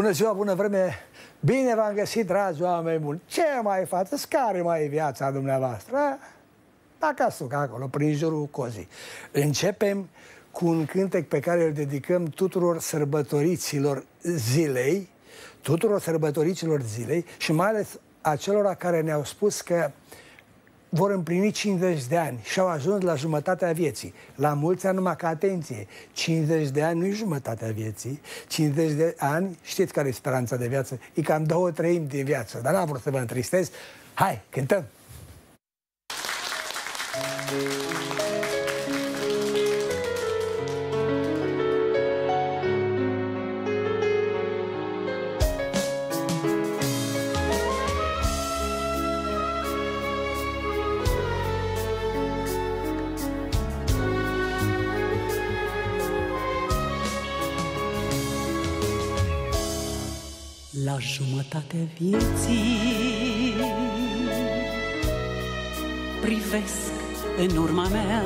Bună ziua, bună vreme! Bine v-am găsit, dragi oameni buni! Ce mai faceți? Care mai e viața dumneavoastră? Acasă, acolo, prin jurul cozii. Începem cu un cântec pe care îl dedicăm tuturor sărbătoriților zilei, și mai ales acelora care ne-au spus că vor împlini 50 de ani și au ajuns la jumătatea vieții. La mulți ani, numai că, atenție, 50 de ani nu e jumătatea vieții, 50 de ani, știți care e speranța de viață? E cam 2/3 din viață, dar n-am vrut să vă întristez. Hai, cântăm! La jumătatea vieții privesc în urma mea,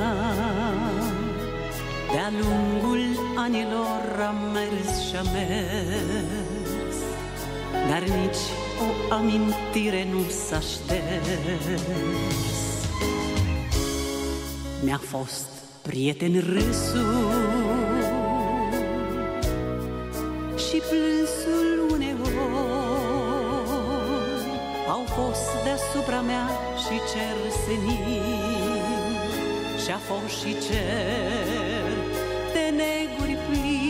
de-a lungul anilor am mers și-am mers, dar nici o amintire nu s-a șters. Mi-a fost prieten râsul și plânsul au fost deasupra mea și cer senin, și-a fost și cer de neguri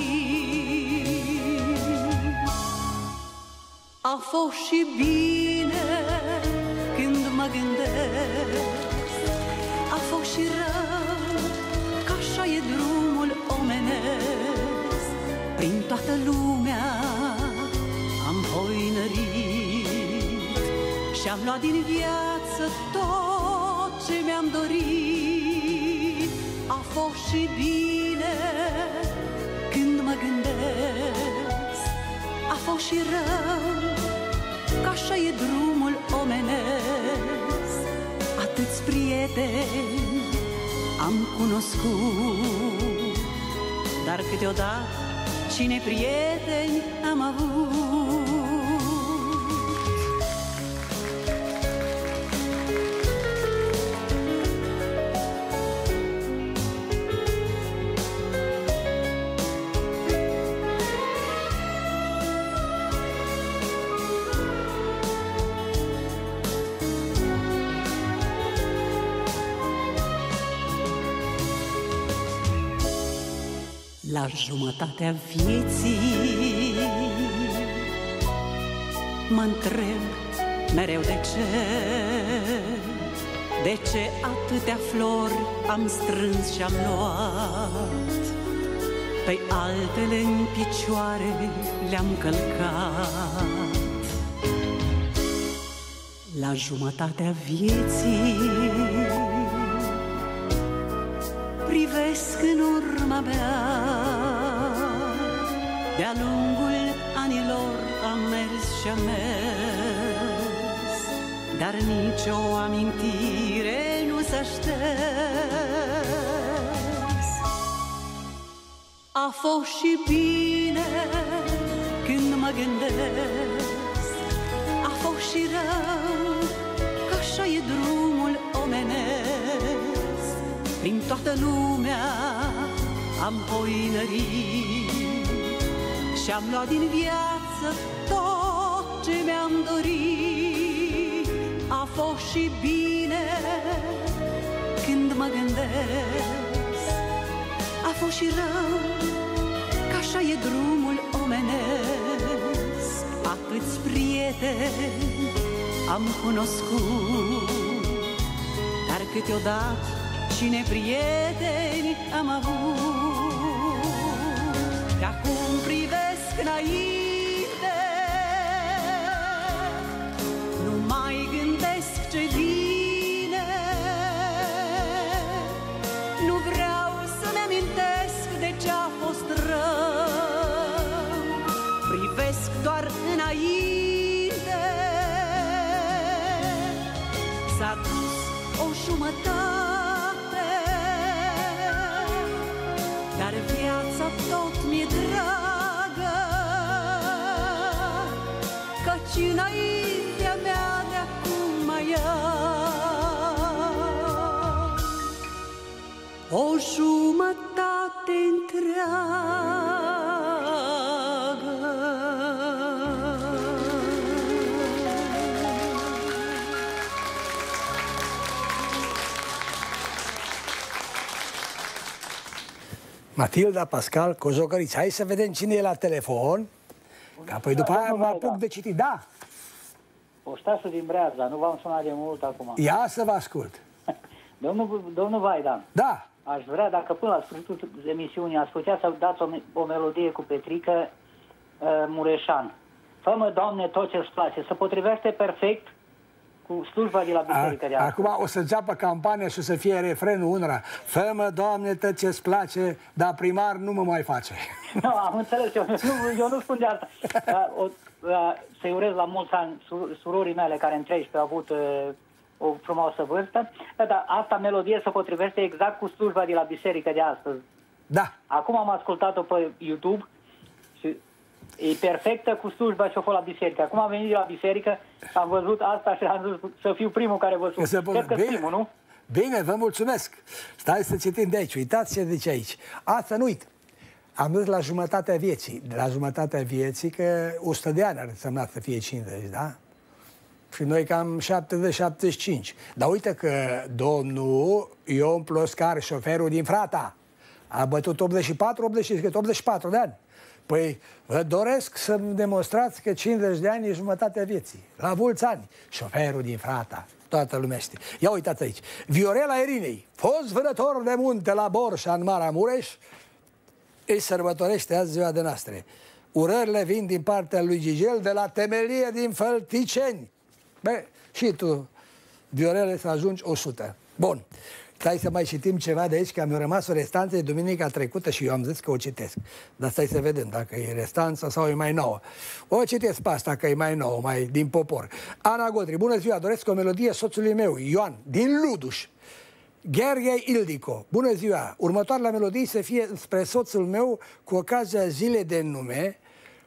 plin. A fost și bine când mă gândesc, a fost și rău, că așa e drumul omenesc. Prin toată lumea am hoinărit și-am luat din viață tot ce mi-am dorit. A fost și bine când mă gândesc, a fost și rău, că așa e drumul omenesc. Atâți prieteni am cunoscut, dar câteodată cine prieteni am avut. La jumătatea vieții mă întreb mereu de ce atâtea flori am strâns și-am luat, pe altele în picioare le-am călcat. La jumătatea vieții privesc în urma mea, de-a lungul anilor am mers și-am mers, dar nici o amintire nu s-a șters. A fost și bine când mă gândesc, a fost și rău, că așa e drumul omenesc. Prin toată lumea am hoinărit și-am luat din viață tot ce mi-am dorit. A fost și bine când mă gândesc, a fost și rău, că așa e drumul omenesc. Atâți prieteni am cunoscut, dar câteodată cine prieteni am avut. De acum privesc înainte, nu mai gândesc ce vine, nu vreau să-mi amintesc de ce-a fost rău, privesc doar înainte. S-a dus o jumătate, dar viața tot mi-e dragă. și înaintea mea de acum ea. O jumătate întreagă. Matilda, Pascal, Cozocăriți, hai să vedem cine e la telefon, că apoi după aia mă apuc de citit. Da! Oștașul din Breazla, nu v-am sunat de mult acum. Ia să vă ascult. Domnul Vaidan, Da. aș vrea, dacă până la sfârșitul emisiunii ați putea să dați o melodie cu Petrică Mureșan. Fă-mă, Doamne, tot ce-ți place. Se potrivește perfect cu slujba de la biserică de astăzi. Acum o să înceapă campania și o să fie refrenul unora. Fă-mă, Doamne, tot ce-ți place, dar primar nu mă mai face. Nu, am înțeles, eu nu spun de asta. Să-i urez la mulți ani surorii mele care în 13 au avut o frumoasă vârstă. Dar asta melodie se potrivește exact cu slujba de la biserică de astăzi. Da. Acum am ascultat-o pe YouTube și e perfectă cu slujba ce-o fost la biserică. Acum am venit de la biserică, am văzut asta și am zis să fiu primul care vă sun. Cred că primul, nu? Bine, vă mulțumesc. Stai să citim de aici. Uitați ce zice aici. Asta nu uit. Am dus la jumătatea vieții. La jumătatea vieții, că 100 de ani ar însemna să fie 50, da? Și noi cam 70-75. Dar uite că domnul Ion Ploscar, șoferul din Frata, a bătut 84 de ani. Păi vă doresc să-mi demonstrați că 50 de ani e jumătatea vieții. La mulți ani, șoferul din Frata. Toată lumea știe. Ia uitați aici. Viorela Irinei, fost vânător de munte la Borșa în Maramureș, îi sărbătorește azi ziua de noastră. Urările vin din partea lui Gigel de la temelie din Fălticeni. Bă, și tu, Viorele, să ajungi 100. Bun. Stai să mai citim ceva de aici, că mi-a rămas o restanță de duminica trecută și eu am zis că o citesc. Dar stai să vedem dacă e restanță sau e mai nouă. O citesc pe asta, că e mai nouă, mai din popor. Ana Godri, bună ziua, doresc o melodie soțului meu, Ioan, din Luduș. Gheorghe Ildico, bună ziua, următoarea melodie să fie spre soțul meu cu ocazia zilei de nume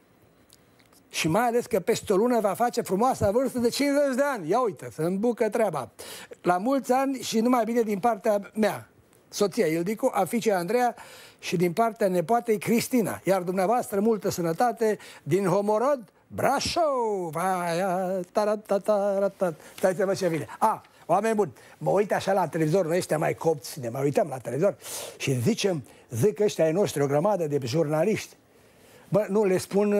și mai ales că peste o lună va face frumoasa vârstă de 50 de ani. Ia uite, să îmbucă treaba. La mulți ani și numai bine din partea mea, soția Ildico, a fiicei Andreea și din partea nepoatei Cristina. Iar dumneavoastră multă sănătate din Homorod, Brașov. Stai să văd ce vine. Oameni buni, mă uit așa la televizor, noi ăștia mai copți, ne mai uităm la televizor și zic ăștia ai noștri, o grămadă de jurnaliști. Bă, nu, le spun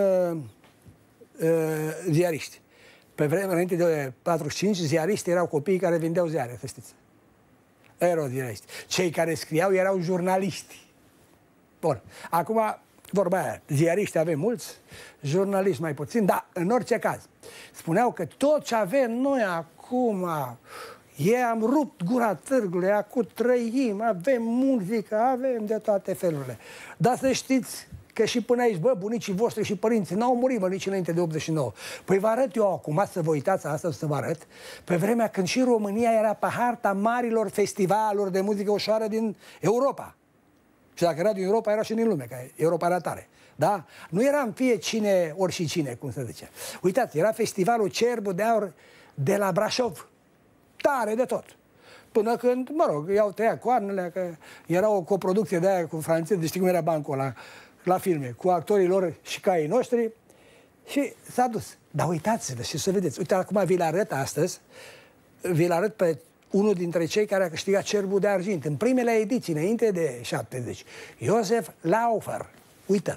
ziariști. Pe vremea înainte de 45, ziariști erau copiii care vindeau ziare, să știți. Erau ziariști. Cei care scriau erau jurnaliști. Bun. Acum, vorba aia, ziariști avem mulți, jurnaliști mai puțin, dar în orice caz, spuneau că tot ce avem noi acum, am rupt gura târgului, acum trăim, avem muzică, avem de toate felurile. Dar să știți că și până aici, bă, bunicii voștri și părinții n-au murit, mă, nici înainte de 89. Păi vă arăt eu acum, să vă uitați asta, să vă arăt, pe vremea când și România era pe harta marilor festivaluri de muzică ușoară din Europa. Și dacă era din Europa, era și din lume, că Europa era tare. Da? Nu era în fie cine, ori și cine, cum se zice. Uitați, era festivalul Cerbul de Aur de la Brașov. Tare de tot. Până când, mă rog, i-au tăiat coarnele, că era o coproducție de aia cu francezi, știi cum era bancul ăla la filme, cu actorii lor și caii noștri și s-a dus. Dar uitați-vă și să vedeți. Uite, acum vi-l arăt astăzi, vi-l arăt pe unul dintre cei care a câștigat Cerbul de Argint în primele ediții, înainte de 70. Iosef Laufer. Uite-l.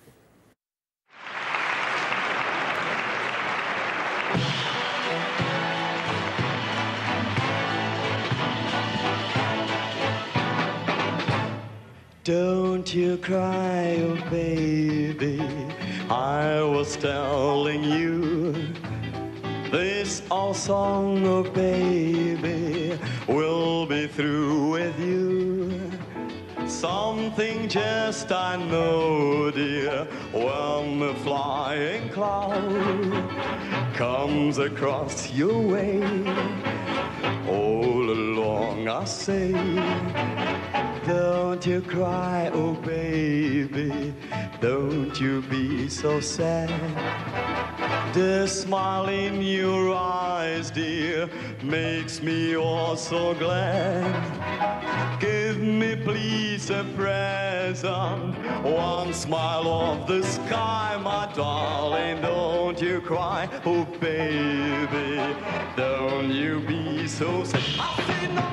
Don't you cry, oh baby, I was telling you, this old song, oh baby, will be through with you. Something just I know, dear, when the flying cloud comes across your way, all along I say, Don't you cry, oh baby, don't you be so sad. The smile in your eyes, dear, makes me all so glad. Give me please a present, one smile of the sky, my darling. Don't you cry, oh baby, don't you be so sad. I say no.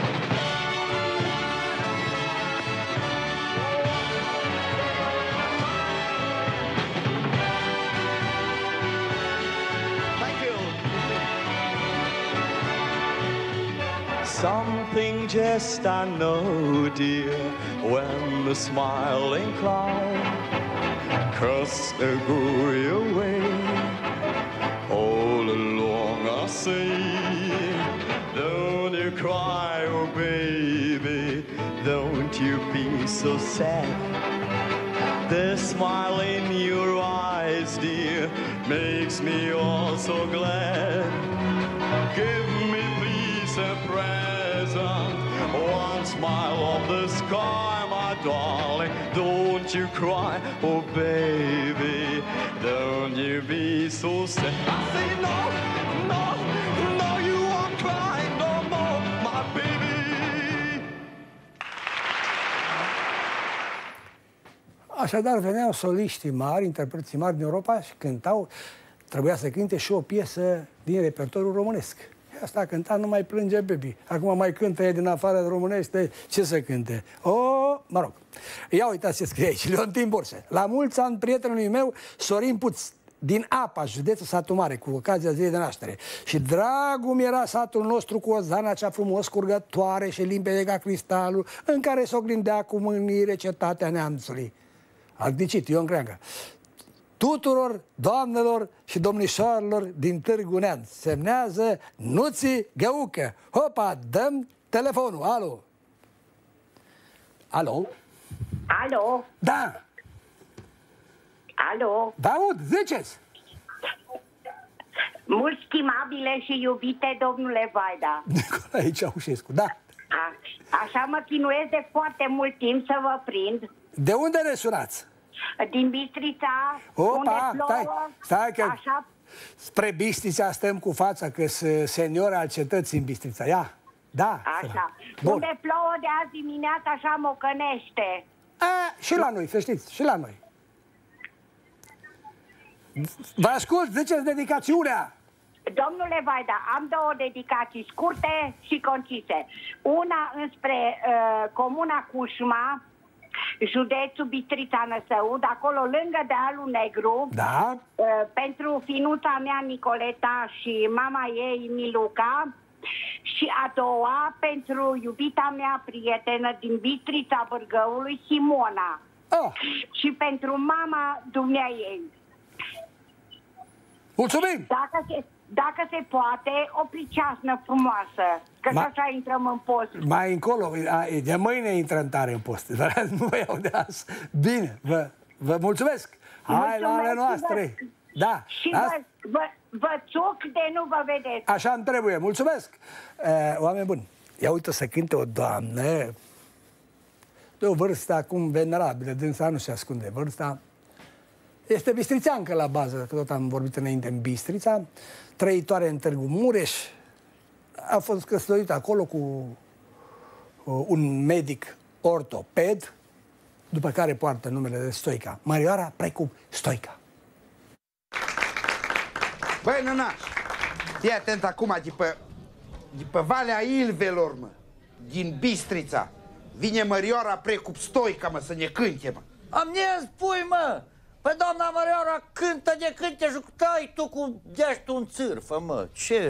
Something just I know, dear, when the smiling cloud casts a glory away. All along I say, don't you cry, oh baby, don't you be so sad. The smile in your eyes, dear, makes me all so glad. Give me please a present, one smile of the sky, my darling. Don't you cry, oh baby, don't you be so sad. I say no, no, no, you won't cry no more, my baby. Așadar, veneau soliștii mari, interpreții mari din Europa și cântau, trebuia să cânte și o piesă din repertoriul românesc. Asta a cântat, nu mai plânge baby. Acum mai cântă e din afară de românește, ce să cânte? Mă rog. Ia uitați ce scrie aici, Leontin Borse. La mulți ani prietenului meu, Sorin Puț, din Apa, județul Satu Mare, cu ocazia zilei de naștere. Și dragul mi era satul nostru cu o zana cea frumos curgătoare și limpede ca cristalul, în care se oglindea cu mândrie cetatea neamțului. Ardicit, Ion Creangă. Tuturor doamnelor și domnișoarelor din Târgu Neamț. Semnează Nuții Găucă. Hopa, dăm telefonul. Alo? Alo? Alo? Da. Alo? Da, aud, ziceți. Mult stimabile și iubite domnule Vaida. Nicolae Ceaușescu, da. Așa mă chinuiesc de foarte mult timp să vă prind. De unde ne sunați? Din Bistrița, unde plouă, stai că așa... spre Bistrița stăm cu fața, că sunt senior al cetății în Bistrița. Ia, da. Așa. Bun. Unde plouă de azi dimineața, așa mocănește. Și la noi, să știți, și la noi. Vă ascult, ziceți dedicațiunea. Domnule Vaida, am două dedicații scurte și concise. Una înspre comuna Cușma, județul Bistrița Năsăud, acolo lângă Dealul Negru, da. Pentru finuța mea Nicoleta și mama ei Miluca, și a doua pentru iubita mea prietenă din Bistrița Vârgăului, Simona, și pentru mama dumneaei. Mulțumim! Dacă se poate, o priceasnă frumoasă, că așa intrăm în post. Mai încolo, de mâine intră în tare în post. Nu vă iau de azi. Bine, vă mulțumesc. Hai la ale noastre. Da. Și vă țuc de nu vă vedeți. Așa îmi trebuie. Mulțumesc. Oameni buni, ia uite să cânte o doamnă de o vârstă acum venerabilă, dânsa nu se ascunde vârsta. Este bistrițeancă la bază, că tot am vorbit înainte în Bistrița, trăitoare în Târgu Mureș, a fost căsătorită acolo cu un medic ortoped, după care poartă numele de Stoica. Mărioara Precup Stoica. Băi, nănaș, fii atent acum, după Valea Ilvelor, mă, din Bistrița, vine Mărioara Precup Stoica, mă, să ne cânte, mă. Am ne spui, mă! Păi doamna Mărioara cântă de cânte și tai tu cu deștul în țârfă, mă, ce?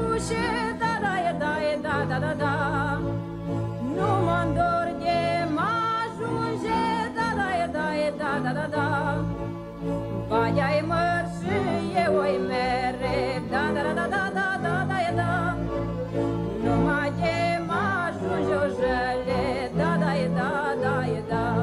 Nu mă îndor de ușele, da, da, e da, da, e da.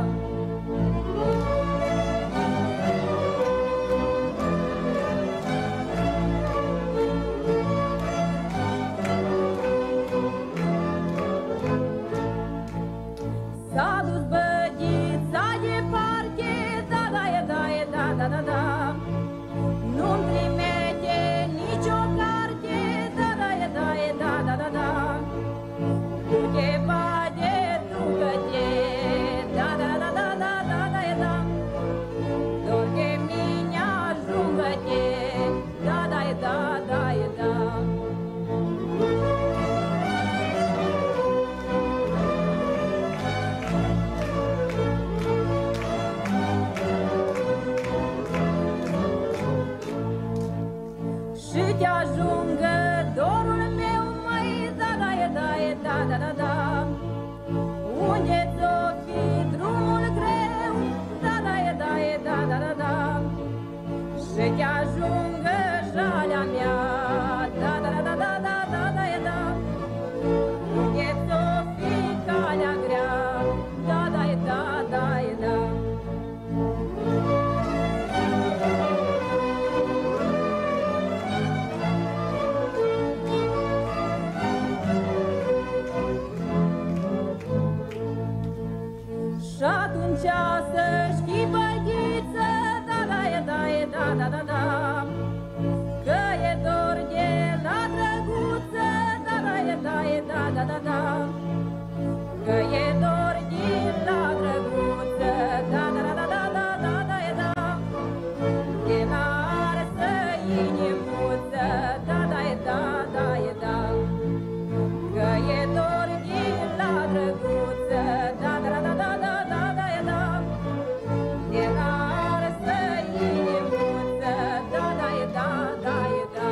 S-a dus băghița de parche, da, da, e da, e da, da, da, da. Nu-mi trimite nicio carte, da, da, e da, e da, da, da, da. Du-te, bade, ducă-te, da, da, da, da, da, da, da, e da. Doar că mine ajungă-te, da, da, e da, da, e da. Și te ajungă dorul meu, măi, da, da, e da, e da, da, da, da. Unde ți-o fi drumul greu, da, da, e da, e da, da, da, da. Și te ajungă jalea mea, da, da, da, da, da, da, da, da, e da. Unde ți-o fi calea grea, da, da, e da, da, e da. Și atunci să știi, băghiță, da, da, e da, e da, da, da, da. Că e dor de la drăguță, da, da, e da, e da, da, da, da. Că e dor de la drăguță, da, da, da, da, da, da, da, da, e da. De la arsă inimuță, da, da, e da, da, e da. Că e dor de la drăguță, da, da, da, da, da, da, da, da, e da. De la arsă inimuță, da, da, e da, da, e da.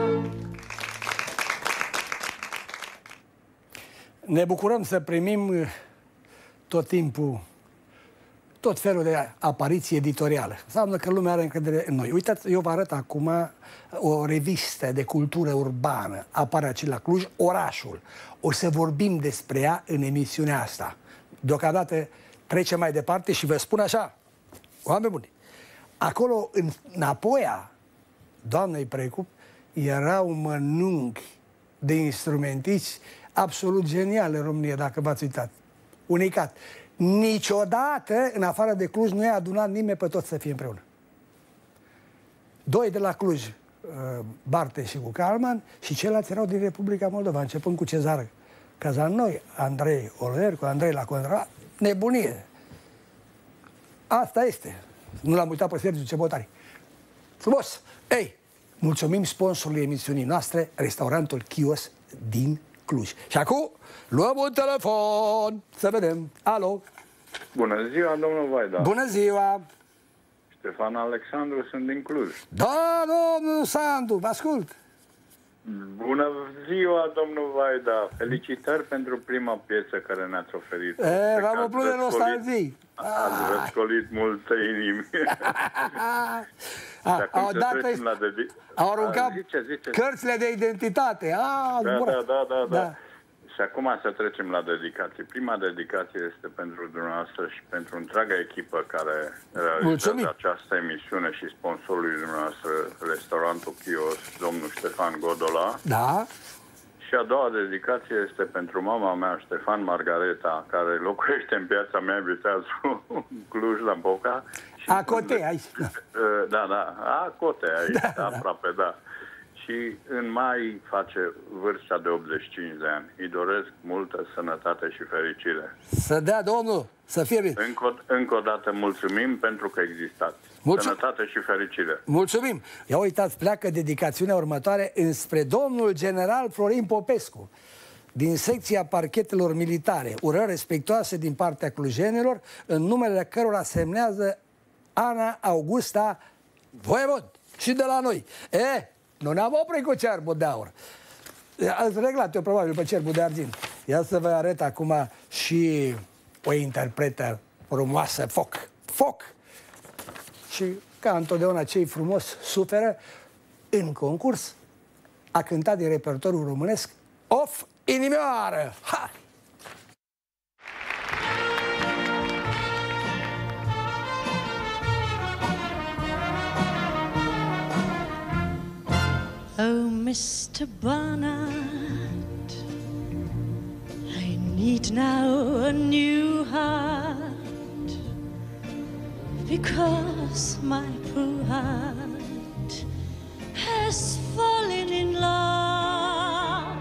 Ne bucurăm să primim tot timpul tot felul de apariții editoriale. Înseamnă că lumea are încredere în noi. Uitați, eu vă arăt acum o revistă de cultură urbană. Apare aici la Cluj, Orașul. O să vorbim despre ea în emisiunea asta. Deocamdată trecem mai departe și vă spun așa, oameni buni, acolo, în Apoia doamnei Precup, era un mănunchi de instrumentiți absolut genial în România, dacă v-ați uitat. Unicat. Niciodată, în afară de Cluj, nu i-a adunat nimeni pe toți să fie împreună. Doi de la Cluj, Barte și cu Calman, și ceilalți erau din Republica Moldova, începând cu Cezar Cazanoi, Andrei Olvercu, Andrei Lacontra, nebunie. Asta este. Nu l-am uitat pe Sergiu Cebotari. Frumos! Ei, mulțumim sponsorului emisiunii noastre, restaurantul Chios din Cluj. Și acum luăm un telefon să vedem. Alo! Bună ziua, domnul Vaida. Bună ziua! Ștefan Alexandru, sunt din Cluj. Da, domnul Sandu, vă ascult! Bună ziua, domnul Vaida. Felicitări pentru prima piesă care ne-ați oferit. V-am umplut de nostalgii. Ați răscolit multe inimi. Au aruncat cărțile de identitate. Da. Și acum să trecem la dedicații. Prima dedicație este pentru dumneavoastră și pentru întreaga echipă care realizează această emisiune și sponsorului dumneavoastră, restaurantul Chios, domnul Ștefan Godola. Da. Și a doua dedicație este pentru mama mea, Ștefan Margareta, care locuiește în piața mea, Viteazul, Cluj, la Boca. Acote, aici. Da, Acote, aici, aproape, da. Și în mai face vârsta de 85 de ani. Îi doresc multă sănătate și fericire. Să dea Domnul, să fie bine. Încă o dată mulțumim pentru că existați. Sănătate și fericire. Mulțumim. Ia uitați, pleacă dedicațiunea următoare înspre domnul general Florin Popescu, din secția parchetelor militare. Urări respectoase din partea clujenilor, în numele cărora semnează Ana Augusta Voievod. Și de la noi. Nu ne-am oprit cu cerbul de aur. Ați reglat eu probabil pe cerbul de argint. Ia să vă arăt acum și o interpretă frumoasă, Foc. Și ca întotdeauna cei frumos suferă în concurs. A cântat din repertoriul românesc Of inimioară. Ha! Mr. Barnard, I need now a new heart, because my poor heart has fallen in love.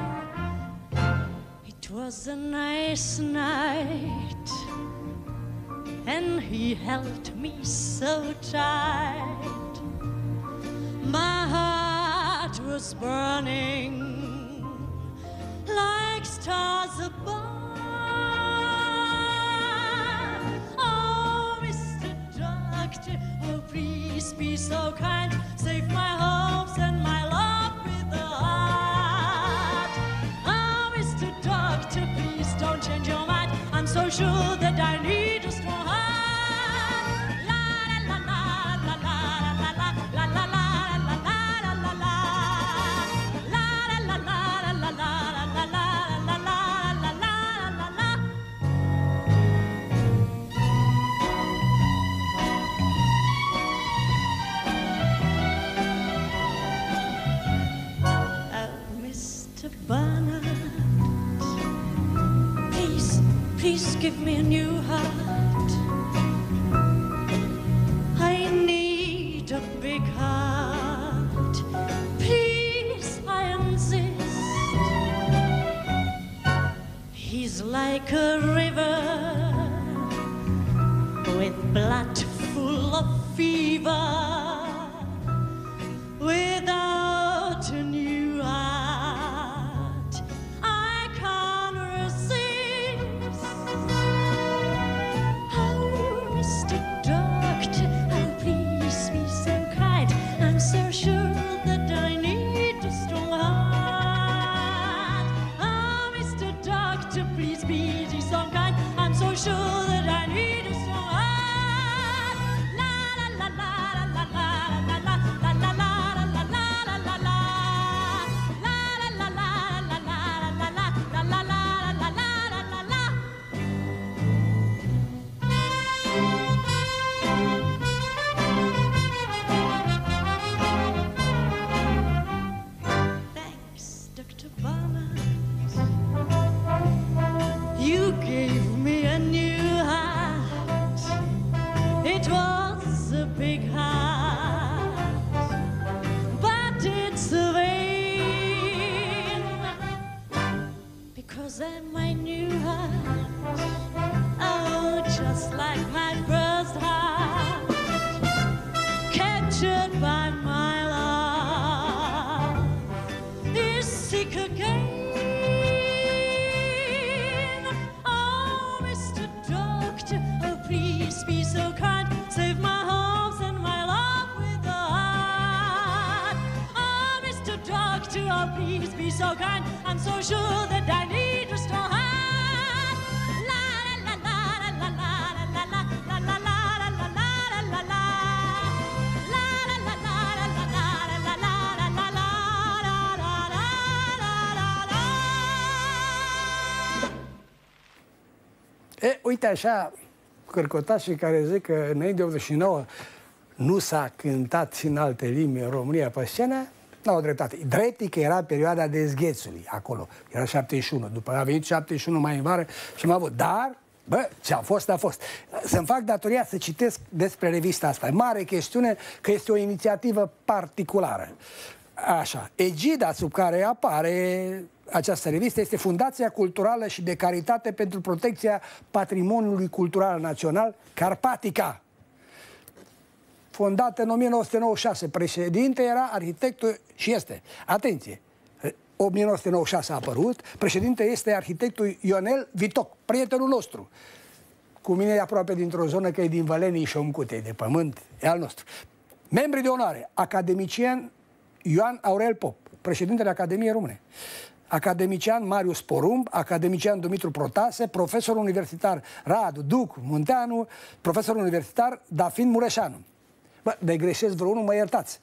It was a nice night, and he held me so tight. My heart was burning like stars above. Oh, Mr. Doctor, oh, please be so kind, save my hopes and my love with the heart. Oh, Mr. Doctor, please don't change your mind, I'm so sure that I need a strong heart. Please give me a new heart. I need a big heart. Please, I insist. He's like a river with blood full of fever. Without a new heart, I can't resist. Oh, Mr. Doctor, oh, please be so kind, I'm so sure that I need a strong heart. Oh, Mr. Doctor, please be so kind, I'm so sure that I need a strong heart. La la la la la la la la la la la. You gave me a new heart. It was a big heart, but it's a vain, because I'm my new heart. Oh, just like my first heart, captured by my love, is sick again. Please be so kind, save my hopes and my love with the heart. Oh, Mr. Doctor, oh, please be so kind, I'm so sure that I need a strong heart. La la la la la la la la la la la la la la la. La la la la la la la la la la. Uite așa, cărcotașii care zic că înainte de 89 nu s-a cântat și în alte limbi în România pe scenă, n-au dreptate. Drept că era perioada dezghețului acolo, era 71, după a venit 71 mai în vară și m-a avut. Dar, bă, ce a fost, a fost. Să-mi fac datoria să citesc despre revista asta. E mare chestiune că este o inițiativă particulară. Așa, egida sub care apare această revistă este Fundația Culturală și de Caritate pentru Protecția Patrimoniului Cultural Național Carpatica. Fondată în 1996. Președinte era arhitectul și este, atenție, 1996 a apărut, președinte este arhitectul Ionel Vitoc, prietenul nostru. Cu mine e aproape dintr-o zonă că e din Vălenii și Omcutei, de pământ, e al nostru. Membri de onoare, academician Ioan Aurel Pop, președintele Academiei Române. Academician Marius Porumb, academician Dumitru Protase, profesor universitar Radu Duc Munteanu, profesor universitar Dafin Mureșanu. Bă, de greșesc vreunul, mă iertați.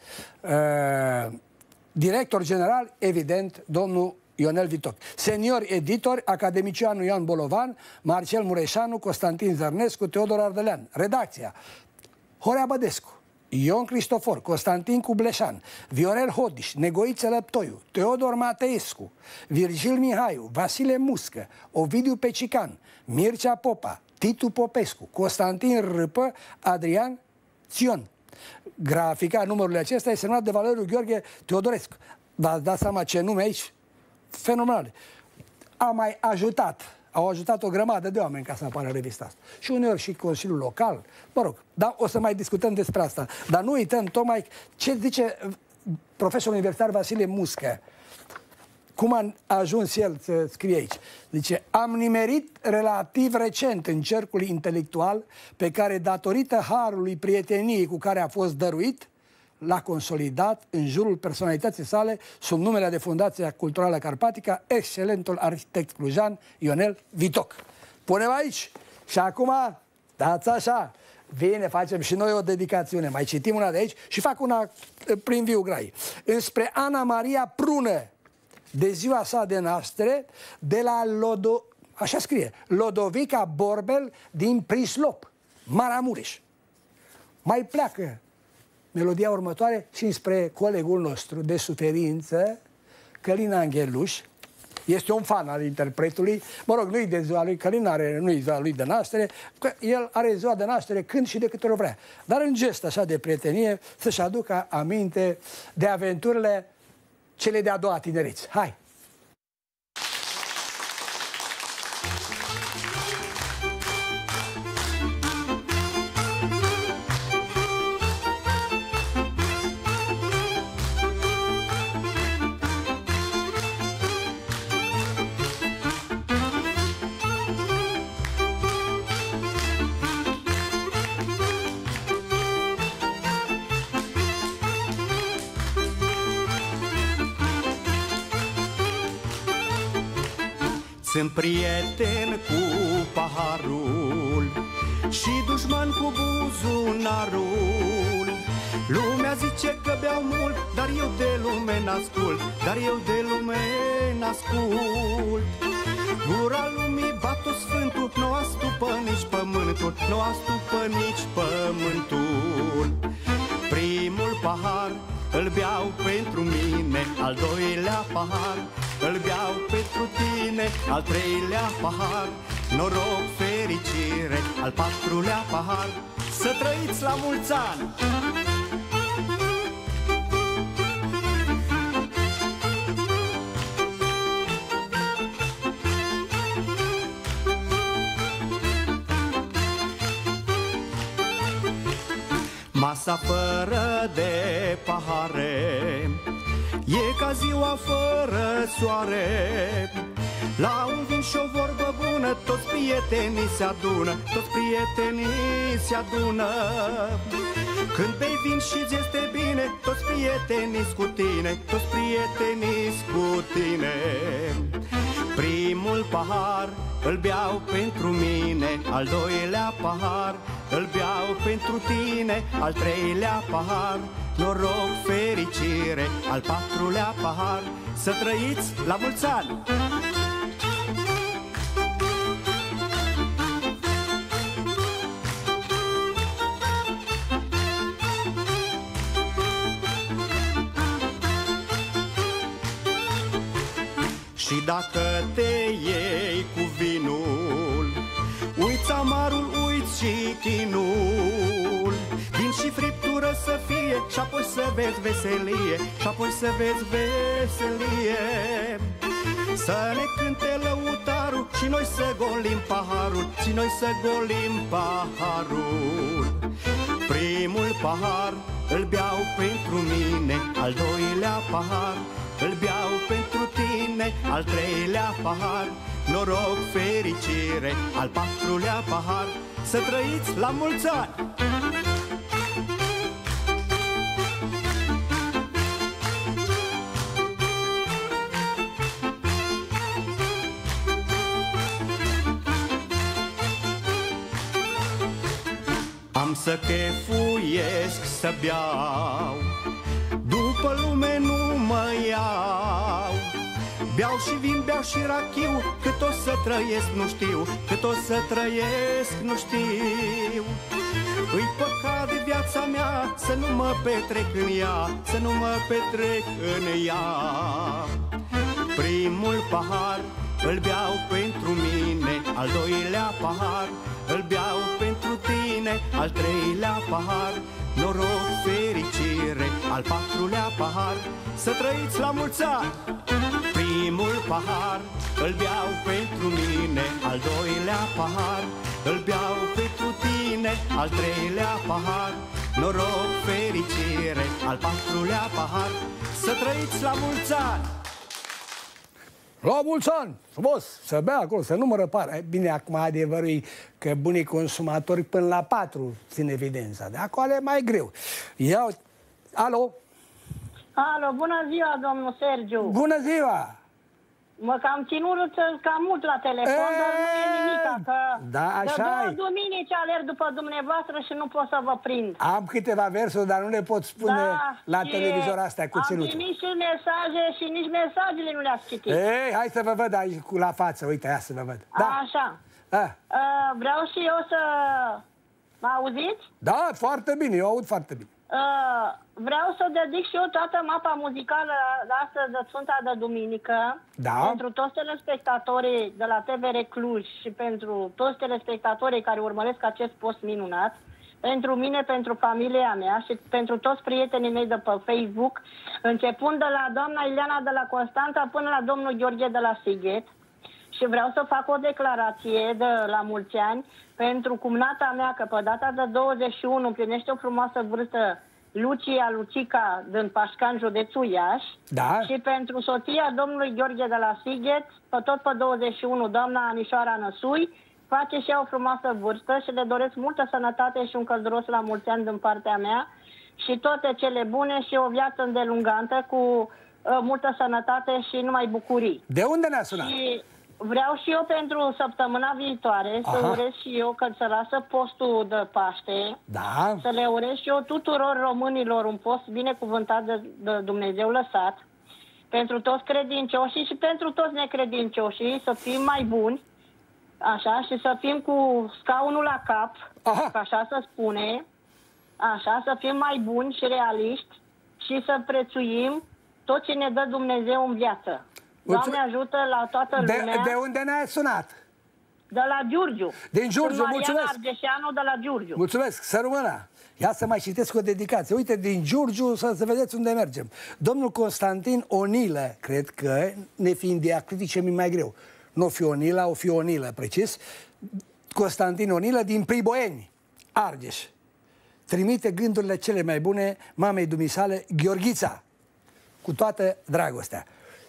Director general, evident, domnul Ionel Vitoc. Senior editor, academicianul Ioan Bolovan, Marcel Mureșanu, Constantin Zărnescu, Teodor Ardelean. Redacția, Horea Bădescu, Ion Cristofor, Constantin Cubleșan, Viorel Hodiș, Negoiță Lăptoiu, Teodor Mateescu, Virgil Mihaiu, Vasile Muscă, Ovidiu Pecican, Mircea Popa, Titu Popescu, Constantin Râpă, Adrian Țion. Grafica numărului acesta este semnat de Valeriu Gheorghe Teodorescu. V-ați dat seama ce nume aici? Fenomenale. Au ajutat o grămadă de oameni ca să apară revista asta. Și uneori și Consiliul Local, mă rog, dar o să mai discutăm despre asta. Dar nu uităm tocmai ce zice profesorul universitar Vasile Muscă. Cum a ajuns el să scrie aici? Zice, am nimerit relativ recent în cercul intelectual pe care, datorită harului prieteniei cu care a fost dăruit, l-a consolidat în jurul personalității sale sub numele de Fundația Culturală Carpatica, excelentul arhitect clujan Ionel Vitoc. Punem aici și acum, dați așa, bine, facem și noi o dedicațiune. Mai citim una de aici și fac una prin viu grai. Înspre Ana Maria Prună, de ziua sa de naștere, de la așa scrie, Lodovica Borbel din Prislop, Maramureș. Mai pleacă melodia următoare și înspre colegul nostru de suferință, Călin Angheluș. Este un fan al interpretului. Mă rog, nu-i de ziua lui, Călin nu-i ziua lui de naștere, că el are ziua de naștere când și de câte ori vrea. Dar în gest așa de prietenie să-și aducă aminte de aventurile cele de-a doua tinereți. Hai! Sunt prieten cu paharul și dușman cu buzunarul. Lumea zice că beau mult, dar eu de lume n-ascult, Gura lumii bat-o sfântul, nu astupă nici pământul, Primul pahar îl beau pentru mine, al doilea pahar îl beau pentru tine, al treilea pahar, noroc, fericire, al patrulea pahar, să trăiți la mulți ani! Masa fără de pahare e ca ziua fără soare. La un vin și o vorbă bună, toți prietenii se adună, Când bei vin și-ți este bine, toți prietenii-s cu tine, Primul pahar îl beau pentru mine, al doilea pahar îl beau pentru tine, al treilea pahar, noroc, fericire, al patrulea pahar, să trăiți la mulți ani! Și dacă te iei cu vinul, uiți amarul, uiți și chinul, vin și friptură să fie, și apoi să vezi veselie, Să ne cânte lăutarul și noi să golim paharul, Primul pahar îl beau pentru mine, al doilea pahar îl beau pentru tine, al treilea pahar, noroc, fericire, al patrulea pahar, să trăiți la mulți ani! Am să chefuiesc, să beau, după lume nu mă iau. Beau și vin, beau și rachiu, cât o să trăiesc nu știu, Îi păcat de viața mea să nu mă petrec în ea, să nu mă petrec în ea. Primul pahar îl beau pentru mine, al doilea pahar îl beau pentru tine, al treilea pahar noroc, fericire, al patrulea pahar să trăiți la mulți ani. Primul pahar îl beau pentru mine, al doilea pahar îl beau pentru tine, al treilea pahar noroc, fericire, al patrulea pahar să trăiți la mulți ani. La mulți ani! Frumos! Să bea acolo, să nu mă răpară. Bine, acum adevărul e că bunii consumatori până la 4 țin evidența. De acolo e mai greu. Iau... Alo? Alo, bună ziua, domnul Sergiu! Bună ziua! Mă cam ținut cam mult la telefon, dar nu e nimic, că da, așa de 2 duminici alerg după dumneavoastră și nu pot să vă prind. Am câteva versuri, dar nu le pot spune la televizor astea cu ținutul. Am primit și mesaje și nici mesajele nu le-ați citit. Ei, hai să vă văd aici la față, uite, ia să vă văd. Da. Așa. Vreau și eu să... Mă auziți? Da, foarte bine, eu aud foarte bine. Vreau să dedic și eu toată mapa muzicală de astăzi de Sfânta de Duminică, pentru toți telespectatorii de la TVR Cluj și pentru toți telespectatorii care urmăresc acest post minunat, pentru mine, pentru familia mea și pentru toți prietenii mei de pe Facebook, începând de la doamna Ileana de la Constanța până la domnul Gheorghe de la Sighet. Și vreau să fac o declarație de la mulți ani pentru cumnata mea, că pe data de 21 împlinește o frumoasă vârstă Lucica din Pașcan, județul Iași. Da. Și pentru soția domnului Gheorghe de la Sighet, tot pe 21, doamna Anișoara Năsui, face și ea o frumoasă vârstă și le doresc multă sănătate și un călduros la mulți ani din partea mea și toate cele bune și o viață îndelungantă cu multă sănătate și numai bucurii. De unde ne-a sunat? Și vreau și eu pentru săptămâna viitoare să urez și eu că să lasă postul de Paște, să le urez și eu tuturor românilor un post binecuvântat de Dumnezeu lăsat, pentru toți credincioșii și pentru toți necredincioșii, să fim mai buni, așa, și să fim cu scaunul la cap, așa se spune, așa, să fim mai buni și realiști și să prețuim tot ce ne dă Dumnezeu în viață. Doamne ajută la toată lumea. De unde ne-ai sunat? De la Giurgiu. Din Giurgiu, mulțumesc. Argeșeanu de la Giurgiu. Mulțumesc, să rămână. Ia să mai citesc o dedicație. Uite, din Giurgiu, să vedeți unde mergem. Domnul Constantin Onilă, cred că, ne fiind diacritice, mi mai greu. Nu o fi Onila, o fi Onilă, precis. Constantin Onilă din Priboieni, Argeș. Trimite gândurile cele mai bune mamei dumisale, Gheorghița, cu toată dragostea.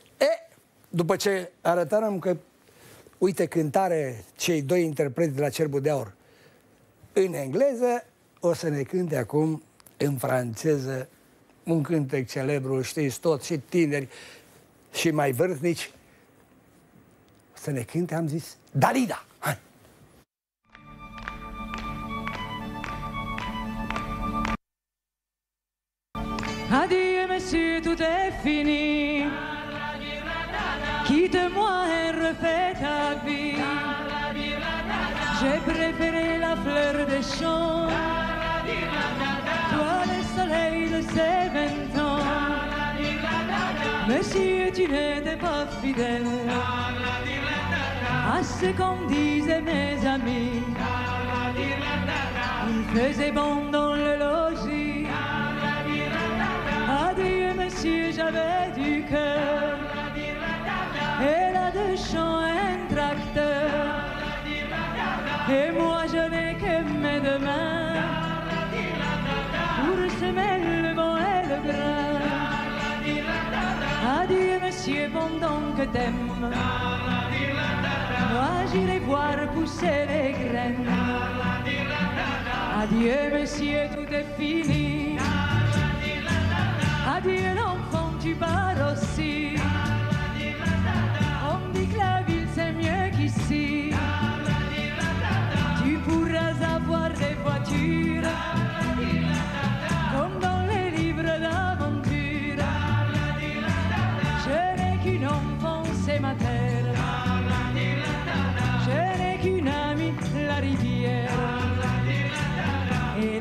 După ce arătăm că, uite, cântare cei 2 interpreti de la Cerbul de Aur în engleză, o să ne cânte acum în franceză un cântec celebru, știți toți, și tineri și mai vârstnici. O să ne cânte, am zis, Dalida. Hai! Adieu, monsieur, tout est fini. Quitte-moi et refais ta vie. J'ai préféré la fleur des champs, toi le soleil de ces 20 ans. Monsieur, tu n'étais pas fidèle à ce qu'en disaient mes amis. Il faisait bon dans le logis. Adieu, monsieur, j'avais du cœur. Elle a 2 champs, un tracteur. Et moi je n'ai que mes 2 mains pour semer le vent et le grain. Adieu monsieur, pendant que t'aimes, moi j'irai voir pousser les graines. Adieu monsieur, tout est fini. Adieu l'enfant, tu pars aussi. On dit que la ville c'est mieux qu'ici. Tu pourras avoir des voitures comme dans les livres d'aventure. Je n'ai qu'une enfance et ma terre. Je n'ai qu'une amie, la rivière. Et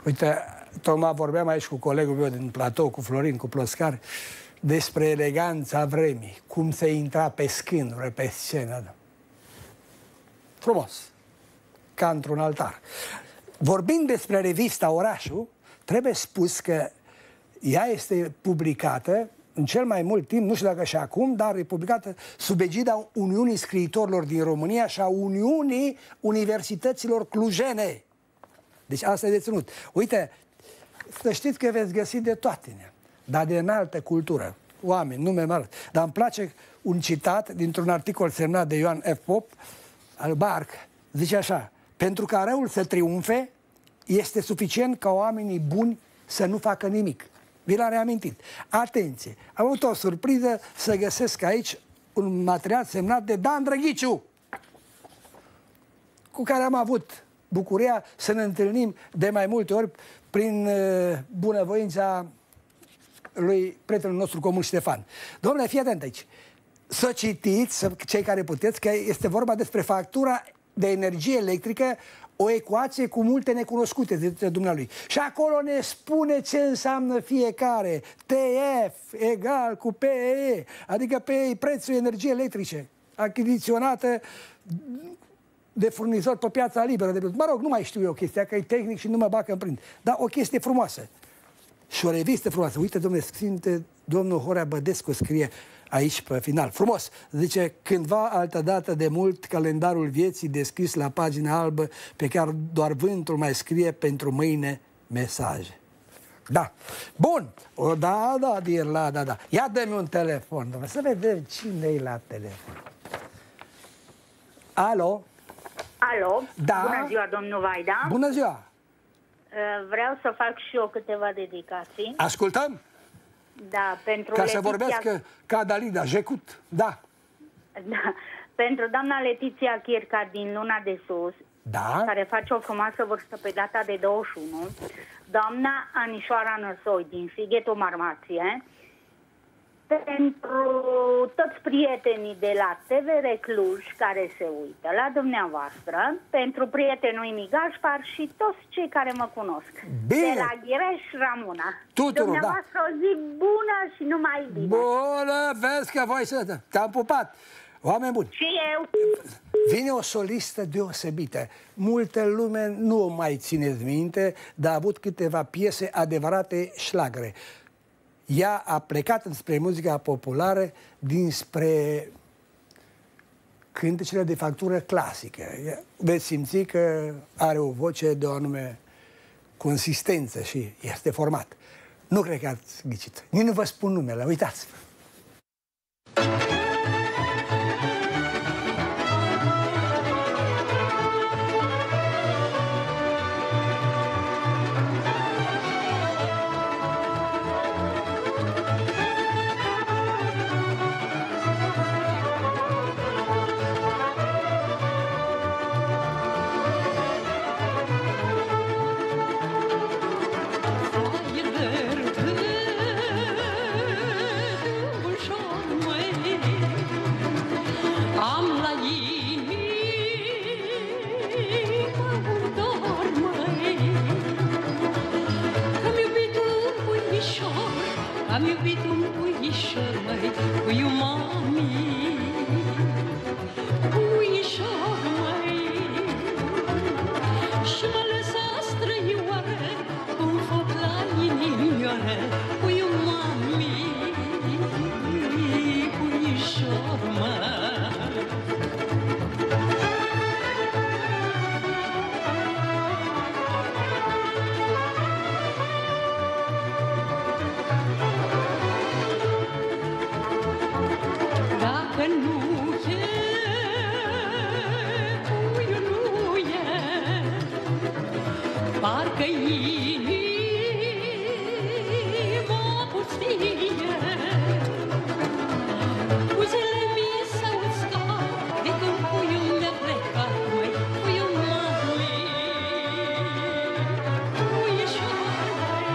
Uite, tocmai vorbeam aici cu colegul meu din platou, cu Florin, cu Ploscar, despre eleganța vremii, cum se intra pe scândure, pe scenă. Frumos, ca într-un altar. Vorbind despre revista Orașul, trebuie spus că ea este publicată în cel mai mult timp, nu știu dacă și acum, dar e publicată sub egida Uniunii Scriitorilor din România și a Uniunii Universităților Clujene. Deci asta e de ținut. Uite, să știți că veți găsi de toate, dar de înaltă cultură. Oameni, nume mari. Dar îmi place un citat dintr-un articol semnat de Ioan F. Pop, al Barc. Zice așa: pentru ca răul să triumfe, este suficient ca oamenii buni să nu facă nimic. Vi l-am reamintit. Atenție! Am avut o surpriză să găsesc aici un material semnat de Dan Drăghiciu, cu care am avut bucuria să ne întâlnim de mai multe ori prin bunăvoința lui prietenul nostru comun Ștefan. Domnule, fii atent aici. Să citiți, cei care puteți, că este vorba despre factura de energie electrică, o ecuație cu multe necunoscute, zice dumnealui. Și acolo ne spune ce înseamnă fiecare. TF egal cu PE, adică PE prețul energiei electrice, achiziționată de furnizor pe piața liberă. Mă rog, nu mai știu eu chestia, că e tehnic și nu mă bag în prind. Dar o chestie frumoasă. Și o revistă frumoasă. Uite, domnule Sfinte, domnul Horea Bădescu scrie aici pe final. Frumos! Zice, cândva altădată de mult, calendarul vieții deschis la pagina albă, pe care doar vântul mai scrie pentru mâine mesaje. Da. Bun. O, da, da. Ia dă-mi un telefon, domnule, să vedem cine-i la telefon. Alo? Alo? Da. Bună ziua, domnul Vaida. Bună ziua. Vreau să fac și eu câteva dedicații. Ascultăm? Da, pentru Ca Letiția... să vorbească ca Dalida, jecut, da. Da. Pentru doamna Letiția Chirca din Luna de Sus, da, care face o frumoasă vârstă pe data de 21, doamna Anișoara Năsoi din Sighetul Marmație, pentru toți prietenii de la TVR Cluj care se uită la dumneavoastră, pentru prietenul Imi Gașpar și toți cei care mă cunosc. Bine. De la Ghireș Ramuna. Tuturor, dumneavoastră o zi bună și numai bine. Bună, vezi că voi să... Te-am pupat. Oameni buni. Și eu. Vine o solistă deosebită. Multă lume nu o mai țineți minte, dar a avut câteva piese adevărate șlagre. Ea a plecat înspre muzica populară dinspre cântecele de factură clasică. Veți simți că are o voce de o anume consistență și este format. Nu cred că ați ghicit. Nici nu vă spun numele, uitați-vă. Am iubit un puișor, măi, puiu mami, puișor, măi, și mă lăsa străioară, cu un foc la inimioară, puiu mami, puișor, măi. Parcă inima pustie, buzele mi s-au uscat de când puiul mi-a plecat, măi, puiul mami, puișor,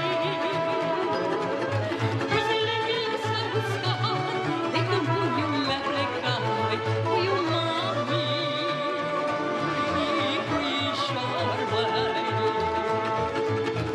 buzele mi s-au uscat de când puiul mi-a plecat, măi, puiul mami, puișor, măi.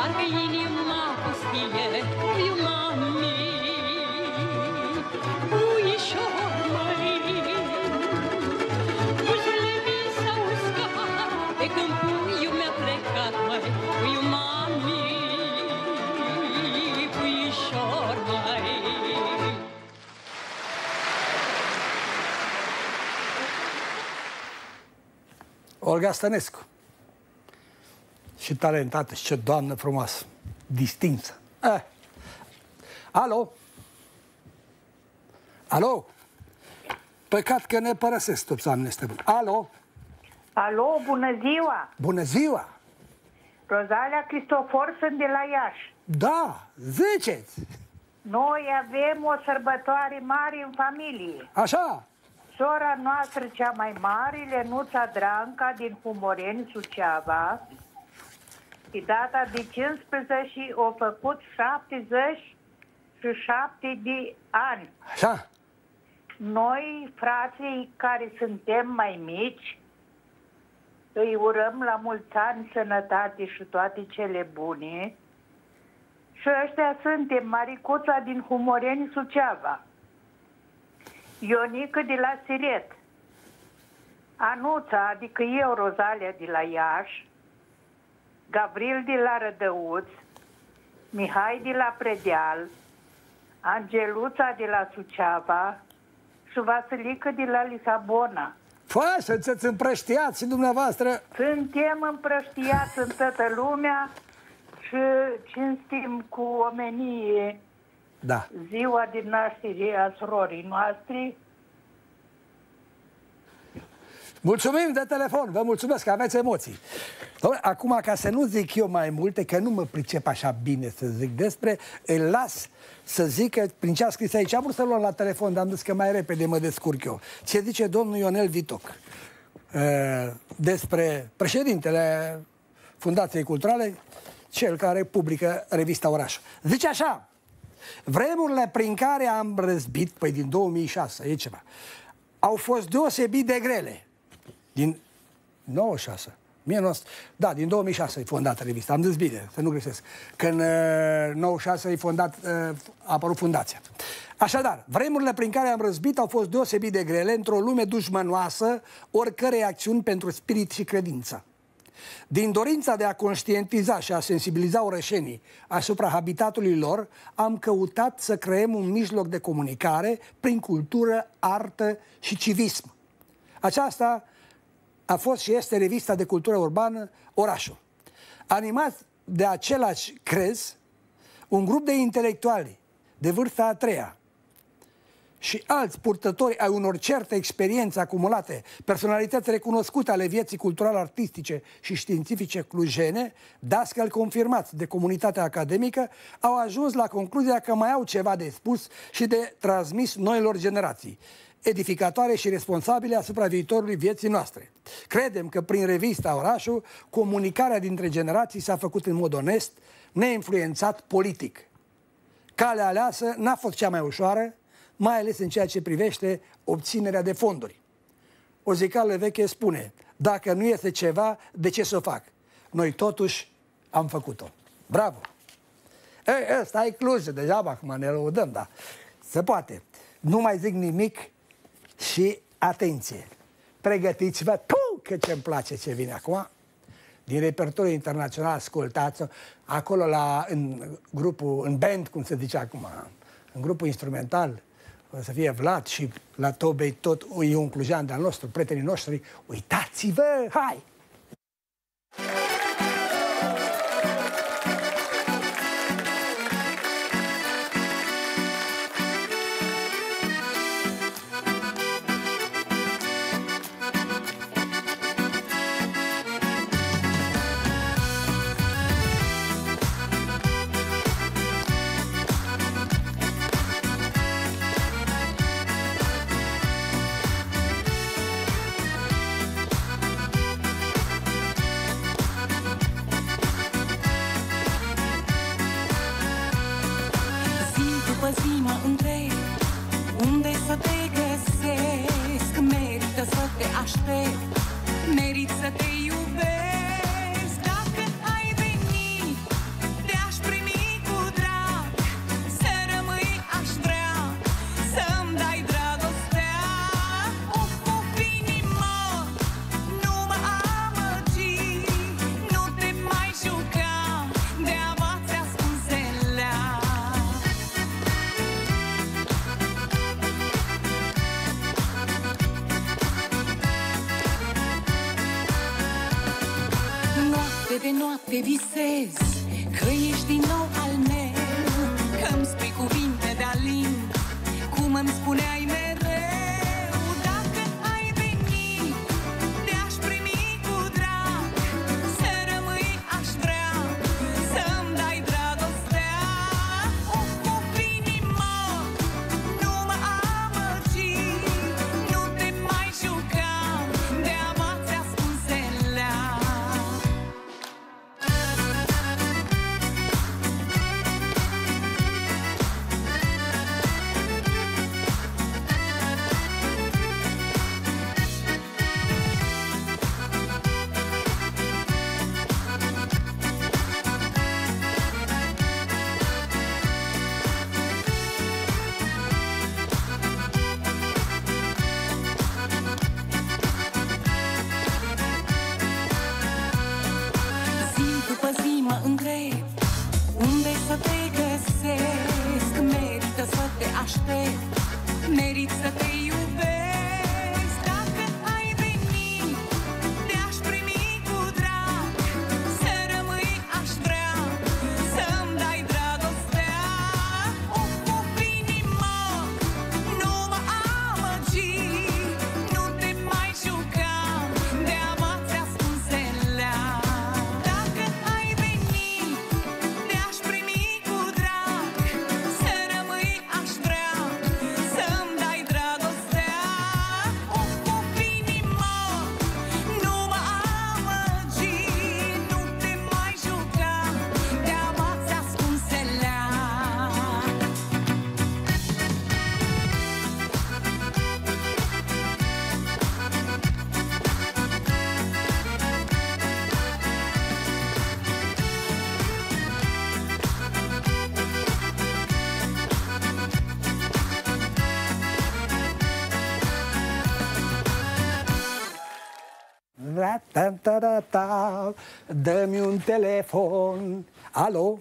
parcă inima pustie. Uiu, mami, uișor, măi, buzele mi s-au uscat de când puiul mi-a plecat, măi. Uiu, mami, uișor, măi. Olga Stănescu. Și talentată, și ce doamnă frumoasă, distinsă. Alo? Alo? Păcat că ne părăsesc toți oamenii ăștia. Alo? Alo, bună ziua! Bună ziua! Rozalia Cristofor, sunt de la Iași. Da, ziceți! Noi avem o sărbătoare mare în familie. Așa? Sora noastră cea mai mare, Lenuța Dranca, din Humoreni, Suceava, și data de 15 și o făcut 77 de ani. Așa? Noi, frații care suntem mai mici, îi urăm la mulți ani sănătate și toate cele bune. Și ăștia suntem Maricuța din Humoreni, Suceava, Ionică de la Siret, Anuța, adică eu, Rozalia, de la Iași, Gavril de la Rădăuț, Mihai de la Predeal, Angeluța de la Suceava și Vasilică de la Lisabona. Păi, sunteți împrăștiați și dumneavoastră? Suntem împrăștiați în toată lumea și cinstim cu omenie ziua de naștere a surorii noastre. Mulțumim de telefon, vă mulțumesc că aveți emoții. Acum, ca să nu zic eu mai multe, că nu mă pricep așa bine să zic despre, îl las să zică prin ce a scris aici. Am vrut să luăm la telefon, dar am zis că mai repede mă descurc eu. Ce zice domnul Ionel Vitoc despre președintele Fundației Culturale, cel care publică revista Orașul. Zice așa: vremurile prin care am răzbit, păi din 2006, e ceva, au fost deosebit de grele. Din 96, da, din 2006 e fondată revista, am zis bine, să nu greșesc. Când 96 e fondat, a apărut fundația. Așadar, vremurile prin care am răzbit au fost deosebit de grele într-o lume dușmănoasă oricărei acțiuni pentru spirit și credință. Din dorința de a conștientiza și a sensibiliza orășenii asupra habitatului lor, am căutat să creăm un mijloc de comunicare prin cultură, artă și civism. Aceasta a fost și este revista de cultură urbană Orașul. Animat de același crez, un grup de intelectuali de vârsta a treia și alți purtători ai unor certe experiențe acumulate, personalități recunoscute ale vieții culturale, artistice și științifice clujene, dascăli confirmați de comunitatea academică, au ajuns la concluzia că mai au ceva de spus și de transmis noilor generații, edificatoare și responsabile asupra viitorului vieții noastre. Credem că prin revista Orașul, comunicarea dintre generații s-a făcut în mod onest, neinfluențat politic. Calea aleasă n-a fost cea mai ușoară, mai ales în ceea ce privește obținerea de fonduri. O zicală veche spune: dacă nu este ceva, de ce să o fac? Noi totuși am făcut-o. Bravo! Ei, ăsta e Cluj, deja acum ne lăudăm, dar se poate. Nu mai zic nimic și atenție! Pregătiți-vă, că ce-mi place ce vine acum. Din repertoriul internațional, ascultați-o, acolo în grupul, în band, cum se zice acum, în grupul instrumental, o să fie Vlad și la Tobei tot e un clujean de-al nostru, prietenii noștri. Uitați-vă, hai! noapte visez că ești din nou al meu, că-mi spui cuvinte de alin, cum îmi spuneai mereu. Dacă ai venit, te-aș primi cu drag, să rămâi aș vrea, să-mi dai dragostea. Ocup inima, nu mă amăgi, nu te mai juca de amați ascunselea. Zi după zi mă întreb unde să te găsesc. Merită să te aștept, merit să te iubesc. Dacă ai venit, te-aș primi cu drag, să rămâi aș vrea, să-mi dai dragostea. Ocup inima, nu mă amăgi, nu te mai juca de amați ascunselea. Dacă ai venit, te-aș primi cu drag, să rămâi aș vrea, să-mi dai dragostea. Ocup inima, nu mă amăgi, nu te mai juca de amați ascunselea. Ra-ta-ta-ta-ta, dă-mi un telefon. Alo?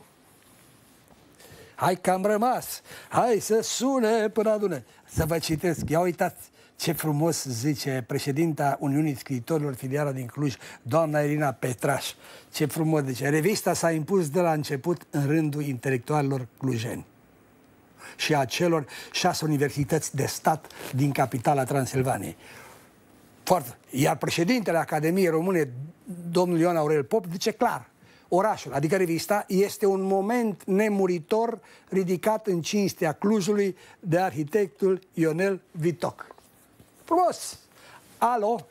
Hai că am rămas. Hai să sune până adună. Să vă citesc. Ia uitați ce frumos zice președinta Uniunii Scriitorilor Filiala din Cluj, doamna Irina Petraș. Ce frumos zice. Revista s-a impus de la început în rândul intelectualilor clujeni și a celor 6 universități de stat din capitala Transilvaniei. Foarte. Iar președintele Academiei Române, domnul Ion Aurel Pop, zice clar, orașul, adică revista, este un moment nemuritor ridicat în cinstea Clujului de arhitectul Ionel Vitoc. Frumos! Alo?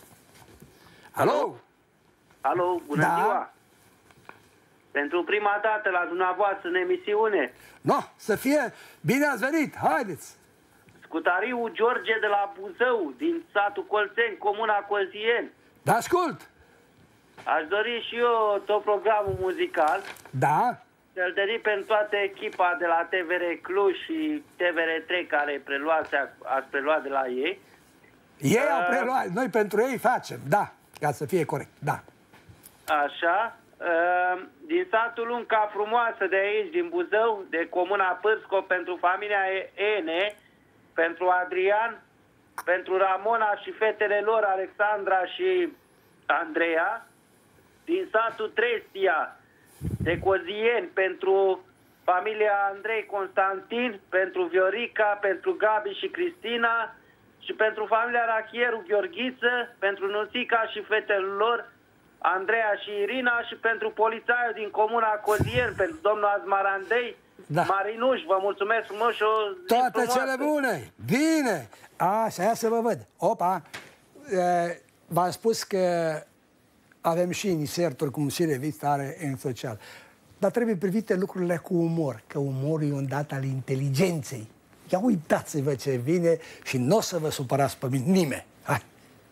Alo? Alo, bună ziua! Pentru prima dată la dumneavoastră în emisiune. No, să fie bine ați venit, haideți! Scutariu George de la Buzău, din satul Colțeni, comuna Colțien. Da, ascult! Aș dori și eu tot programul muzical. Da? Să-l dedic pentru toată echipa de la TVR Cluj și TVR3 care ați preluat de la ei. Ei au preluat, noi pentru ei facem, da, ca să fie corect, da. Așa. Din satul Lunca Frumoasă de aici, din Buzău, de comuna Pârsco, pentru familia Ene, pentru Adrian, pentru Ramona și fetele lor, Alexandra și Andreea. Din satul Trestia, de Cozieni, pentru familia Andrei Constantin, pentru Viorica, pentru Gabi și Cristina și pentru familia Rachieru Gheorghiță, pentru Nuțica și fetele lor, Andreea și Irina, și pentru polițaiul din comuna Cozieni, pentru domnul Azmarandei, da. Marinuș, vă mulțumesc frumos și o zi toate frumoasă. cele bune! Bine! Așa, ia să vă văd. Opa! V-am spus că avem și inserturi, cum și revista are în social. Dar trebuie privite lucrurile cu umor, că umorul e un dat al inteligenței. Ia uitați-vă ce vine și nu o să vă supărați pe mine, nimeni. Hai!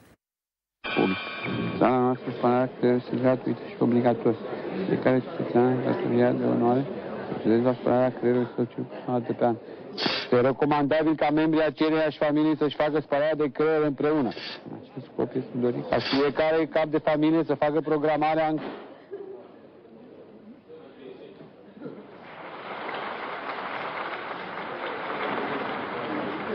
Bun. Țara noastră spune că este gratuită și obligatoriu. Fiecare cetățean datoria de onoare procedez la spălarea creierului social de pe an. Este recomandabil ca membrii aceleiași familii să-și facă spălarea de creier împreună. În acest scop este dorit ca fiecare cap de familie să facă programarea în...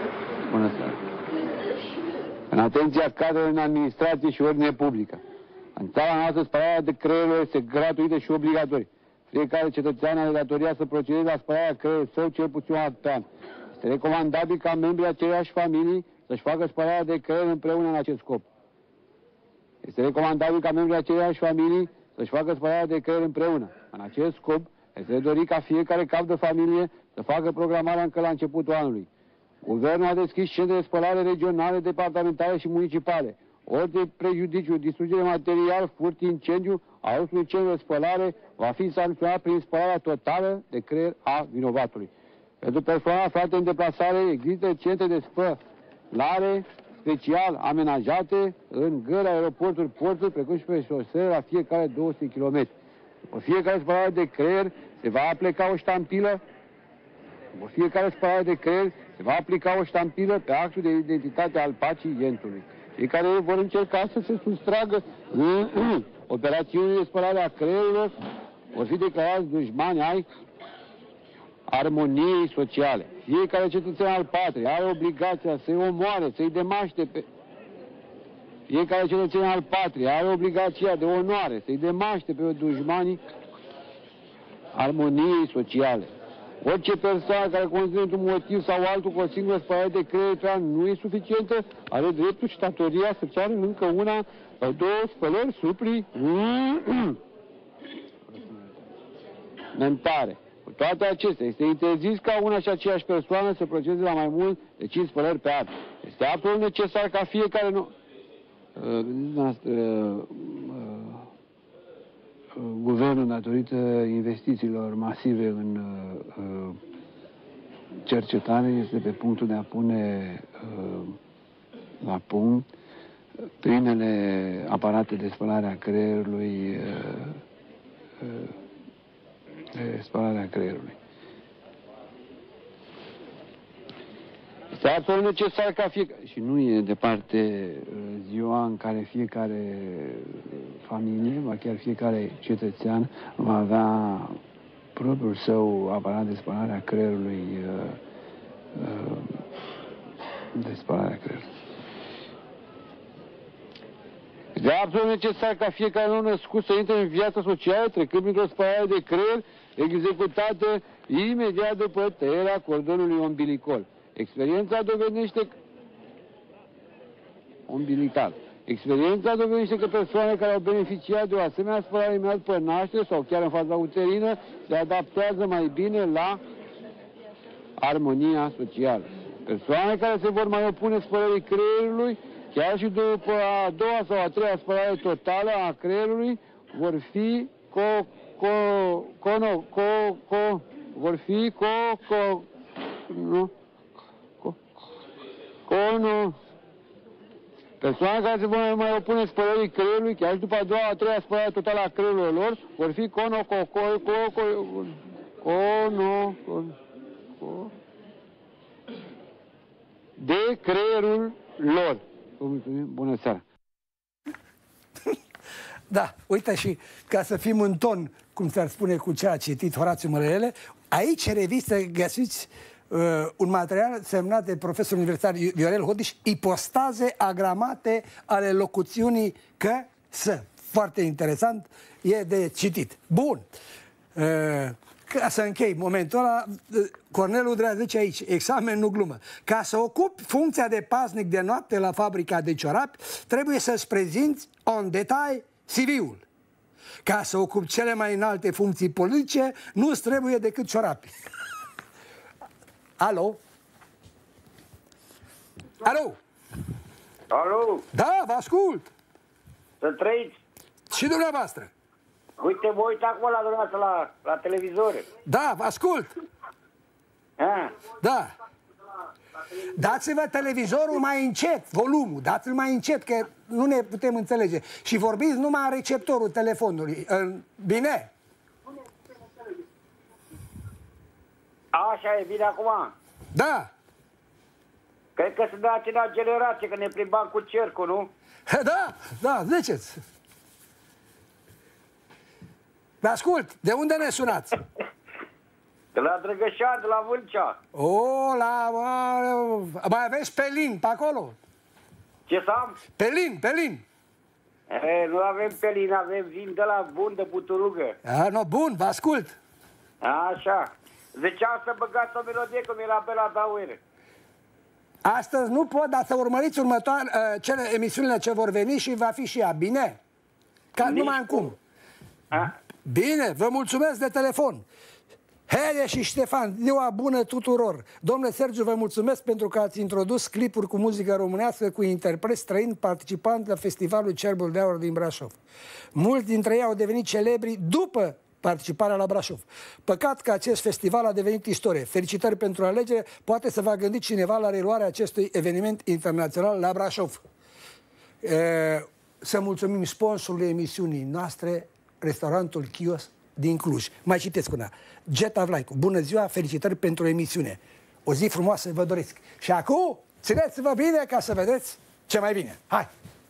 Bună seara! În atenția cadrelor în administrație și ordine publică. În țara noastră, spălarea de creierului este gratuită și obligatorie. Fiecare cetățean are datoria să procedeze la spălarea creierului său cel puțin o dată pe an. Este recomandabil ca membrii aceleiași familii să-și facă spălarea de creier împreună în acest scop. Este recomandabil ca membrii aceleiași familii să-și facă spălarea de creier împreună. În acest scop, este de dorit ca fiecare cap de familie să facă programarea încă la începutul anului. Guvernul a deschis centre de spălare regionale, departamentale și municipale. Orice prejudiciu, distrugere material, furt, incendiu a unui centru de spălare va fi sancționat prin spălarea totală de creier a vinovatului. Pentru persoane aflate în deplasare există centre de spălare special amenajate în gări, aeroporturi, porturi, precum și pe șosele la fiecare 200 km. După fiecare spălare de creier se va aplica o ștampilă. După fiecare spălare de creier se va aplica o ștampilă pe actul de identitate al pacientului. Cei care vor încerca să se sustragă operațiunii de spălare a creierilor vor fi declarați dușmani ai armoniei sociale. Fiecare cetățean al patriei are obligația să-i omoare, să-i demaște pe... Fiecare cetățean al patriei are obligația de onoare, să-i demaște pe dușmanii armoniei sociale. Orice persoană care consideră într-un motiv sau altul cu o singură spălare de creier pe an nu e suficientă, are dreptul și datoria să ceară încă una sau două spălări suplimentare. Cu toate acestea, este interzis ca una și aceeași persoană să procedeze la mai mult de 5 spălări pe an. Este absolut necesar ca fiecare guvernul, datorită investițiilor masive în cercetare, este pe punctul de a pune la punct primele aparate de spălare a creierului, de spălare a creierului. Este absolut necesar ca fiecare, și nu e departe ziua în care fiecare familie, ba chiar fiecare cetățean va avea propriul său aparat de spălare a creierului, de spălare a creierului. Este absolut necesar ca fiecare nou născut să intre în viața socială, trecând printr-o spălare de creier executată imediat după tăierea cordonului umbilical. Experiența dovedește că persoanele care au beneficiat de o asemenea spălare imediat după naștere sau chiar în faza uterină se adaptează mai bine la armonia socială. Persoanele care se vor mai opune spălării creierului, chiar și după a doua sau a treia spălare totală a creierului, vor fi persoane care se vor mai opune spălării creierului, chiar și după a doua, a treia spălare totală a creierului lor, vor fi de creierul lor. Bună seara! Da, uite, și ca să fim în ton, cum s-ar spune cu ce a citit Horațiu Mălăele, aici în revistă găsiți un material semnat de profesorul universitar Viorel Hodiș, ipostaze agramate ale locuțiunii că, să. Foarte interesant, e de citit. Bun. Ca să închei momentul ăla, Cornel Udrea zice aici, examen nu glumă. Ca să ocupi funcția de paznic de noapte la fabrica de ciorapi, trebuie să-ți prezinți în detai CV-ul. Ca să ocupi cele mai înalte funcții politice, nu-ți trebuie decât ciorapi. Alo? Alo? Alo? Da, vă ascult. Să trăiți. Și dumneavoastră. Uite, mă uit acum la dumneavoastră la televizor. Da, vă ascult. Da. Dați-vă televizorul mai încet, volumul, dați-l mai încet, că nu ne putem înțelege. Și vorbiți numai în receptorul telefonului. Bine? Așa e, bine acum? Da. Cred că sunt de acea generație, că ne plimbam cu cercul, nu? Da, ziceți. Vă ascult, de unde ne sunați? De la Drăgășan, de la Vâlcea. Mai aveți Pelin pe acolo? Ce să am? Pelin. Nu avem pelin, avem vin de la bun de buturugă. Bun, vă ascult. Așa. Zicea să băgați o melodie cum era Bela Dauer. Astăzi nu pot, dar să urmăriți emisiunile ce vor veni și va fi și ea, bine? Ca numai acum. Bine, vă mulțumesc de telefon. Hele și Ștefan, ziua bună tuturor! Domnule Sergiu, vă mulțumesc pentru că ați introdus clipuri cu muzică românească cu interpreți străini participanți la Festivalul Cerbul de Aur din Brașov. Mulți dintre ei au devenit celebri după participarea la Brașov. Păcat că acest festival a devenit istorie. Felicitări pentru alegere. Poate să va gândi cineva la reluarea acestui eveniment internațional la Brașov. Să mulțumim sponsorului emisiunii noastre, restaurantul Chios din Cluj. Mai citesc una. Geta Vlaicu. Bună ziua, felicitări pentru emisiune. O zi frumoasă vă doresc. Și acum, țineți-vă bine ca să vedeți ce mai bine. Hai!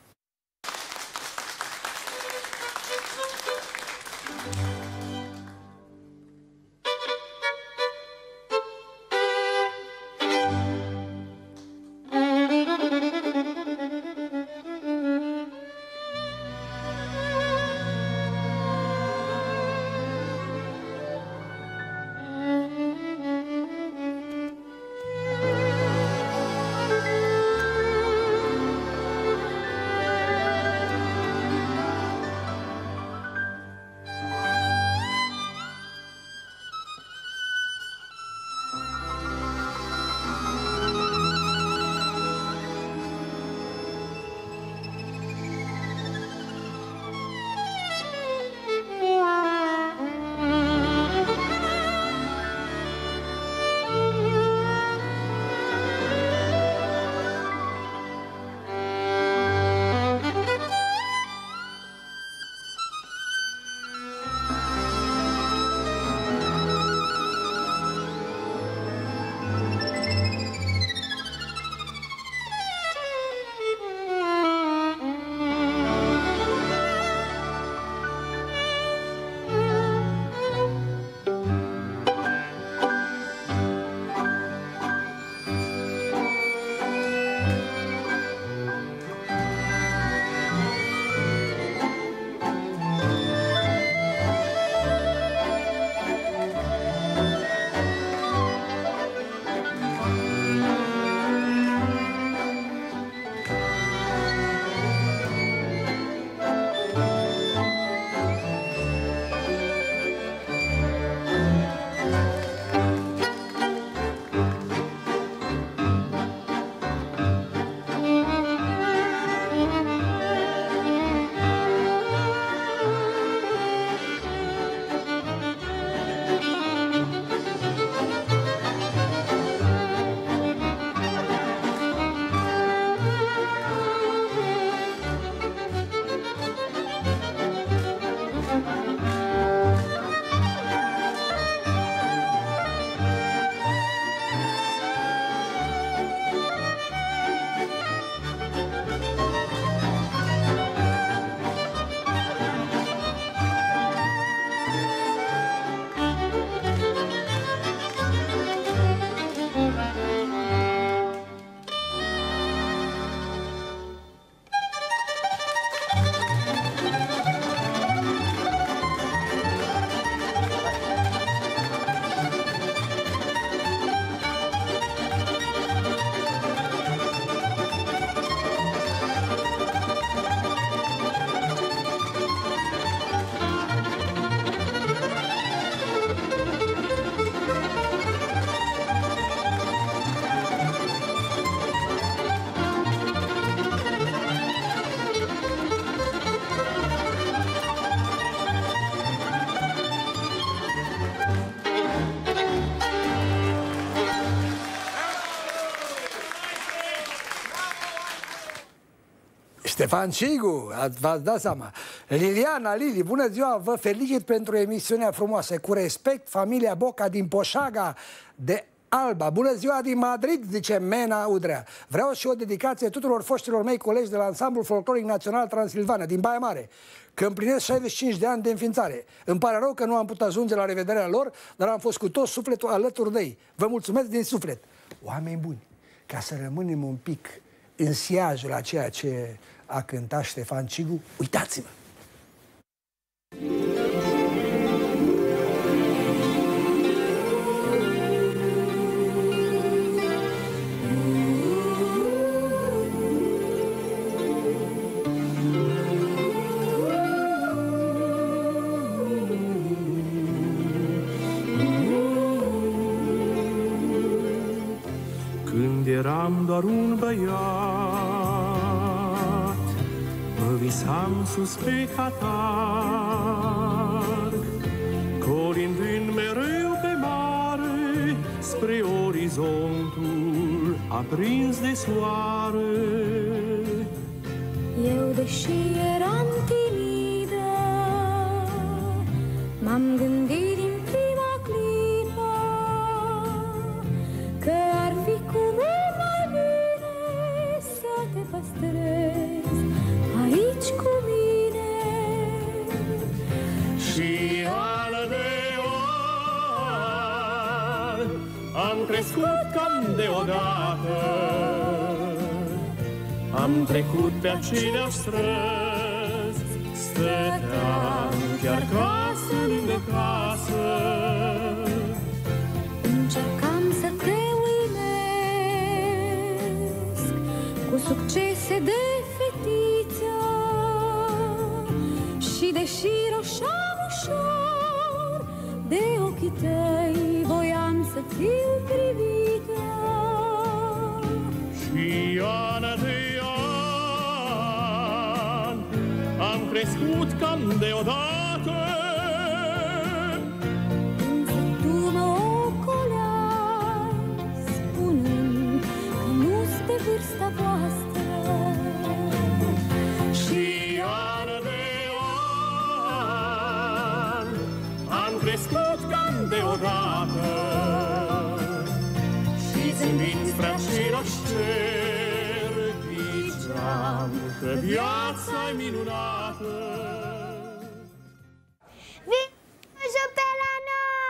Ștefan Cigu, v-ați dat seama. Liliana, Lili, bună ziua, vă felicit pentru emisiunea frumoasă. Cu respect, familia Boca din Poșaga de Alba. Bună ziua din Madrid, zice Mena Udrea. Vreau și o dedicație tuturor foștilor mei colegi de la Ansamblul Folcloric Național Transilvania, din Baia Mare, că împlinesc 65 de ani de înființare. Îmi pare rău că nu am putut ajunge la revederea lor, dar am fost cu tot sufletul alături de ei. Vă mulțumesc din suflet. Oameni buni, ca să rămânem un pic în siajul a ceea ce a cântat Ștefan Cigu. Uitați-vă! Eram doar un băiat, mă visam sus pe catarg, colindând mereu pe mare, spre orizontul aprins de soare. Eu, deși eram timidă, m-am gândit din prima clipă că ar fi cu păstrez aici cu mine. Și an de an am crescut cam deodată, am trecut pe aceleași străzi, stăteam chiar casă lângă casă. Încercam să te uimesc cu succese de fetiță și deși roșeam ușor de ochii tăi, voiam să fiu privită. Și an de an am crescut cam deodată, însă tu mă ocoleai, spunând că nu-s de vârsta voastră. Și an de an am crescut cam deodată, și zâmbind spre același cer, ziceam că viața-i minunată. Vino pe la noi!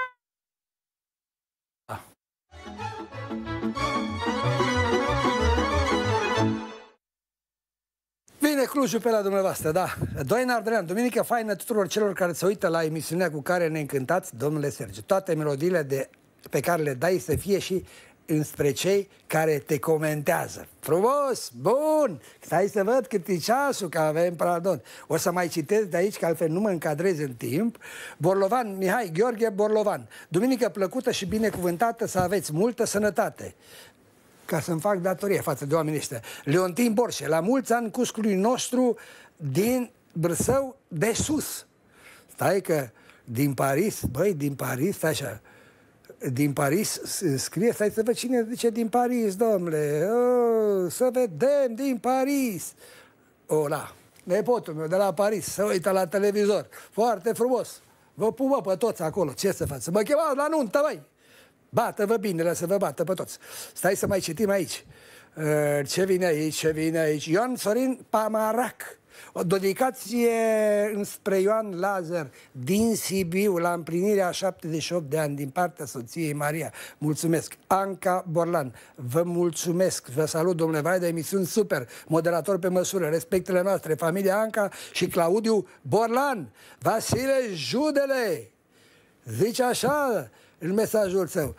Vine Clujul pe la dumneavoastră, da. Doina Ardelean, duminică faină tuturor celor care se uită la emisiunea cu care ne încântați, domnule Sergiu. Toate melodiile pe care le dai să fie și înspre cei care te comentează. Frumos, bun, stai să văd cât e ceasul, că avem pardon. O să mai citesc de aici, că altfel nu mă încadrez în timp. Borlovan, Mihai Gheorghe Borlovan. Duminică plăcută și binecuvântată, să aveți multă sănătate. Ca să-mi fac datorie față de oamenii ăștia. Leontin Borșe, la mulți ani cuscului nostru din Brăsău de sus. Stai că din Paris, băi, din Paris, stai așa, din Paris scrie, stai să văd cine zice din Paris, domnule, să vedem din Paris. Da, nepotul meu de la Paris, se uită la televizor, foarte frumos. Vă pupă pe toți acolo, ce să fac? Să mă chemați la nuntă, băi! Bată-vă bine, să vă bată pe toți. Stai să mai citim aici. Ce vine aici, ce vine aici? Ioan Sorin Pamarac. O dedicație înspre Ioan Lazar din Sibiu la împlinirea 78 de ani din partea soției Maria. Mulțumesc. Anca Borlan. Vă mulțumesc. Vă salut, domnule Vai, de emisiuni super. Moderator pe măsură. Respectele noastre. Familia Anca și Claudiu Borlan. Vasile Judele. Zice așa în mesajul său.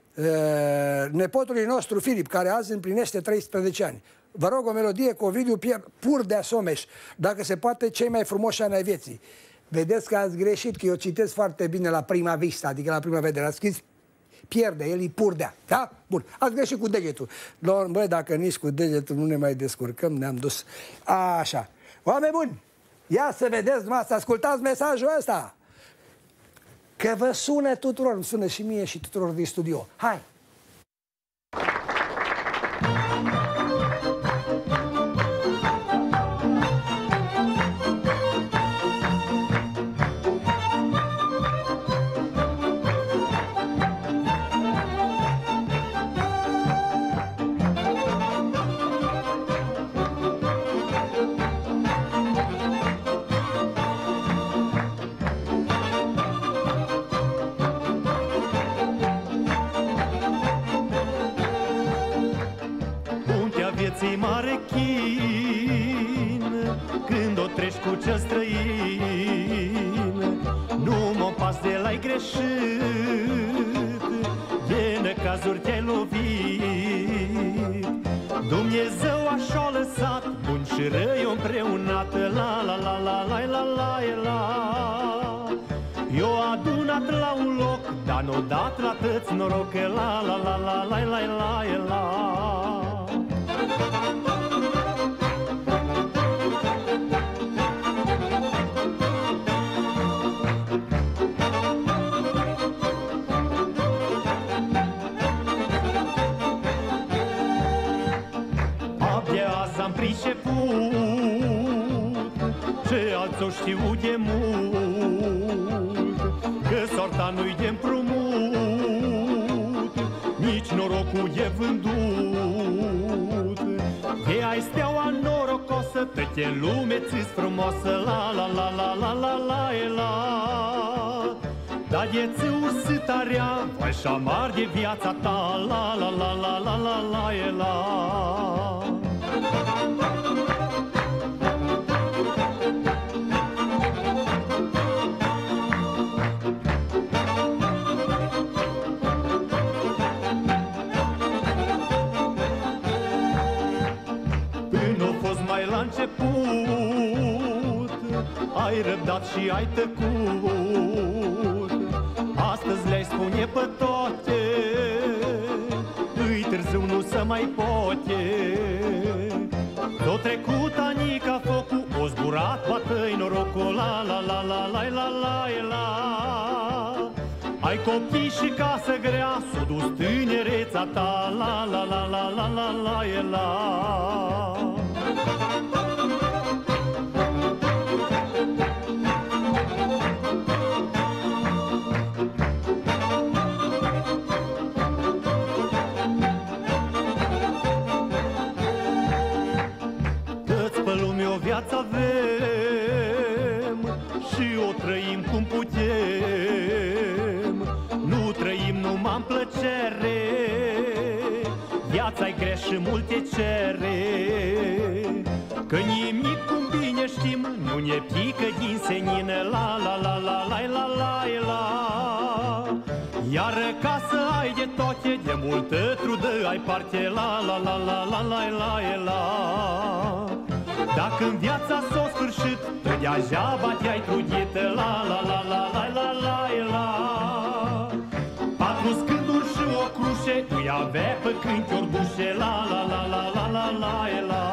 Nepotului nostru Filip, care azi împlinește 13 ani. Vă rog o melodie cu Ovidiu Purdea Someș, dacă se poate, cei mai frumoși ani ai vieții. Vedeți că ați greșit, că eu citesc foarte bine la prima vista, adică la prima vedere. Ați scris pierde, el e Purdea. Da? Bun, ați greșit cu degetul. Băi, dacă nici cu degetul nu ne mai descurcăm, ne-am dus. Așa. Oameni buni, ia să vedeți dumneavoastră, ascultați mesajul ăsta. Că vă sună tuturor, îmi sună și mie și tuturor din studio. Hai! n-ai greșit, de necazuri te-ai lovit. Dumnezeu așa-o lăsat, bun și răi împreunat. La la la la la la la la. Eu adunat la un loc, dar n-o dat la tăți noroc. La la la la la la la la. Am priceput ce alți o știu de mult, că soarta nu-i de împrumut, nici norocul e vândut. De ai steaua norocosă, pe lume ți-s frumoasă. La la la la la la la la. Dar de-ți ursita rea, vai și-amar de viața ta. La la la la la la la la. Până a fost mai la început, ai răbdat și ai tăcut. Astăzi le-ai spune pe toate, îi târziu nu se mai poate. S-o trecut anica focul, o zburat bată-i norocul. La la la la la la la la. Ai copii și casă grea, s-o dus tinereța ta. La la la la la la la la. Viața avem și o trăim cum putem. Nu trăim numai în plăcere, viața-i grea și multe cere. Că nimic cum bine știm nu ne pică din senină. La la la la la la la la. Iar ca să ai de toate, de multă trudă ai parte. La la la la la la la la. Dacă în viața s-o sfârșit, tu degeaba te-ai trudit. La la la la la la la la. Patru scânduri și o cruce îi avea pe cânti orbușe. La la la la la la la la.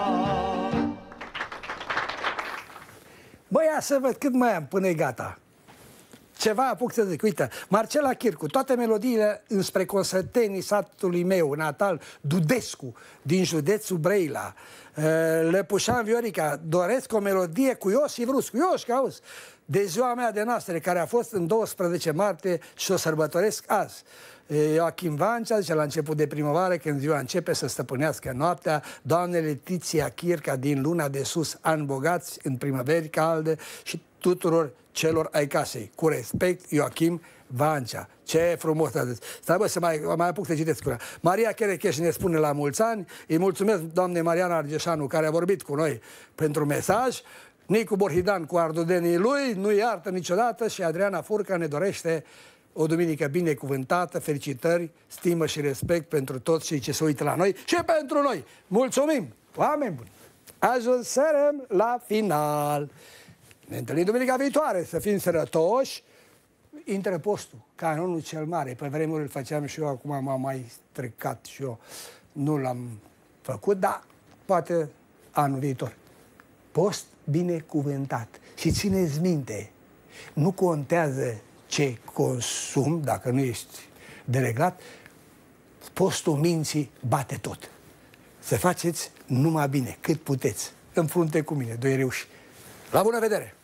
Băi, ia să văd cât mai am până e gata. Ceva apuc să zic, uite, Marcela Chircu, toate melodiile înspre consătenii satului meu natal, Dudescu, din județul Brăila. Lăpușan Viorica, doresc o melodie cu Iosif Ruscu. Ioșca, auzi, de ziua mea de naștere, care a fost în 12 martie și o sărbătoresc azi. Joachim Vancea zice la început de primăvară, când ziua începe să stăpânească noaptea, Doamne Letiția Chirca din luna de sus, ani bogați în primăveri calde și tuturor celor ai casei. Cu respect, Joachim Vancea. Ce frumos a zis. Stai bă, să mai apuc să citesc cu ea. Maria Cherecheș ne spune la mulți ani. Îi mulțumesc doamnei Mariana Argeșanu, care a vorbit cu noi pentru mesaj. Nicu Borhidan cu ardudenii lui, nu iartă niciodată, și Adriana Furca ne dorește o duminică binecuvântată, felicitări, stimă și respect pentru toți cei ce se uită la noi și pentru noi. Mulțumim, oameni buni! Ajunsărăm la final. Ne întâlnim duminica viitoare, să fim sănătoși. Intră postul, canonul cel mare. Pe vremuri îl făceam și eu, acum m-am mai stricat și eu. Nu l-am făcut, dar poate anul viitor. Post binecuvântat. Și țineți minte, nu contează ce consum, dacă nu ești dereglat, postul minții bate tot. Să faceți numai bine, cât puteți. În frunte cu mine, doi reuși. La bună vedere!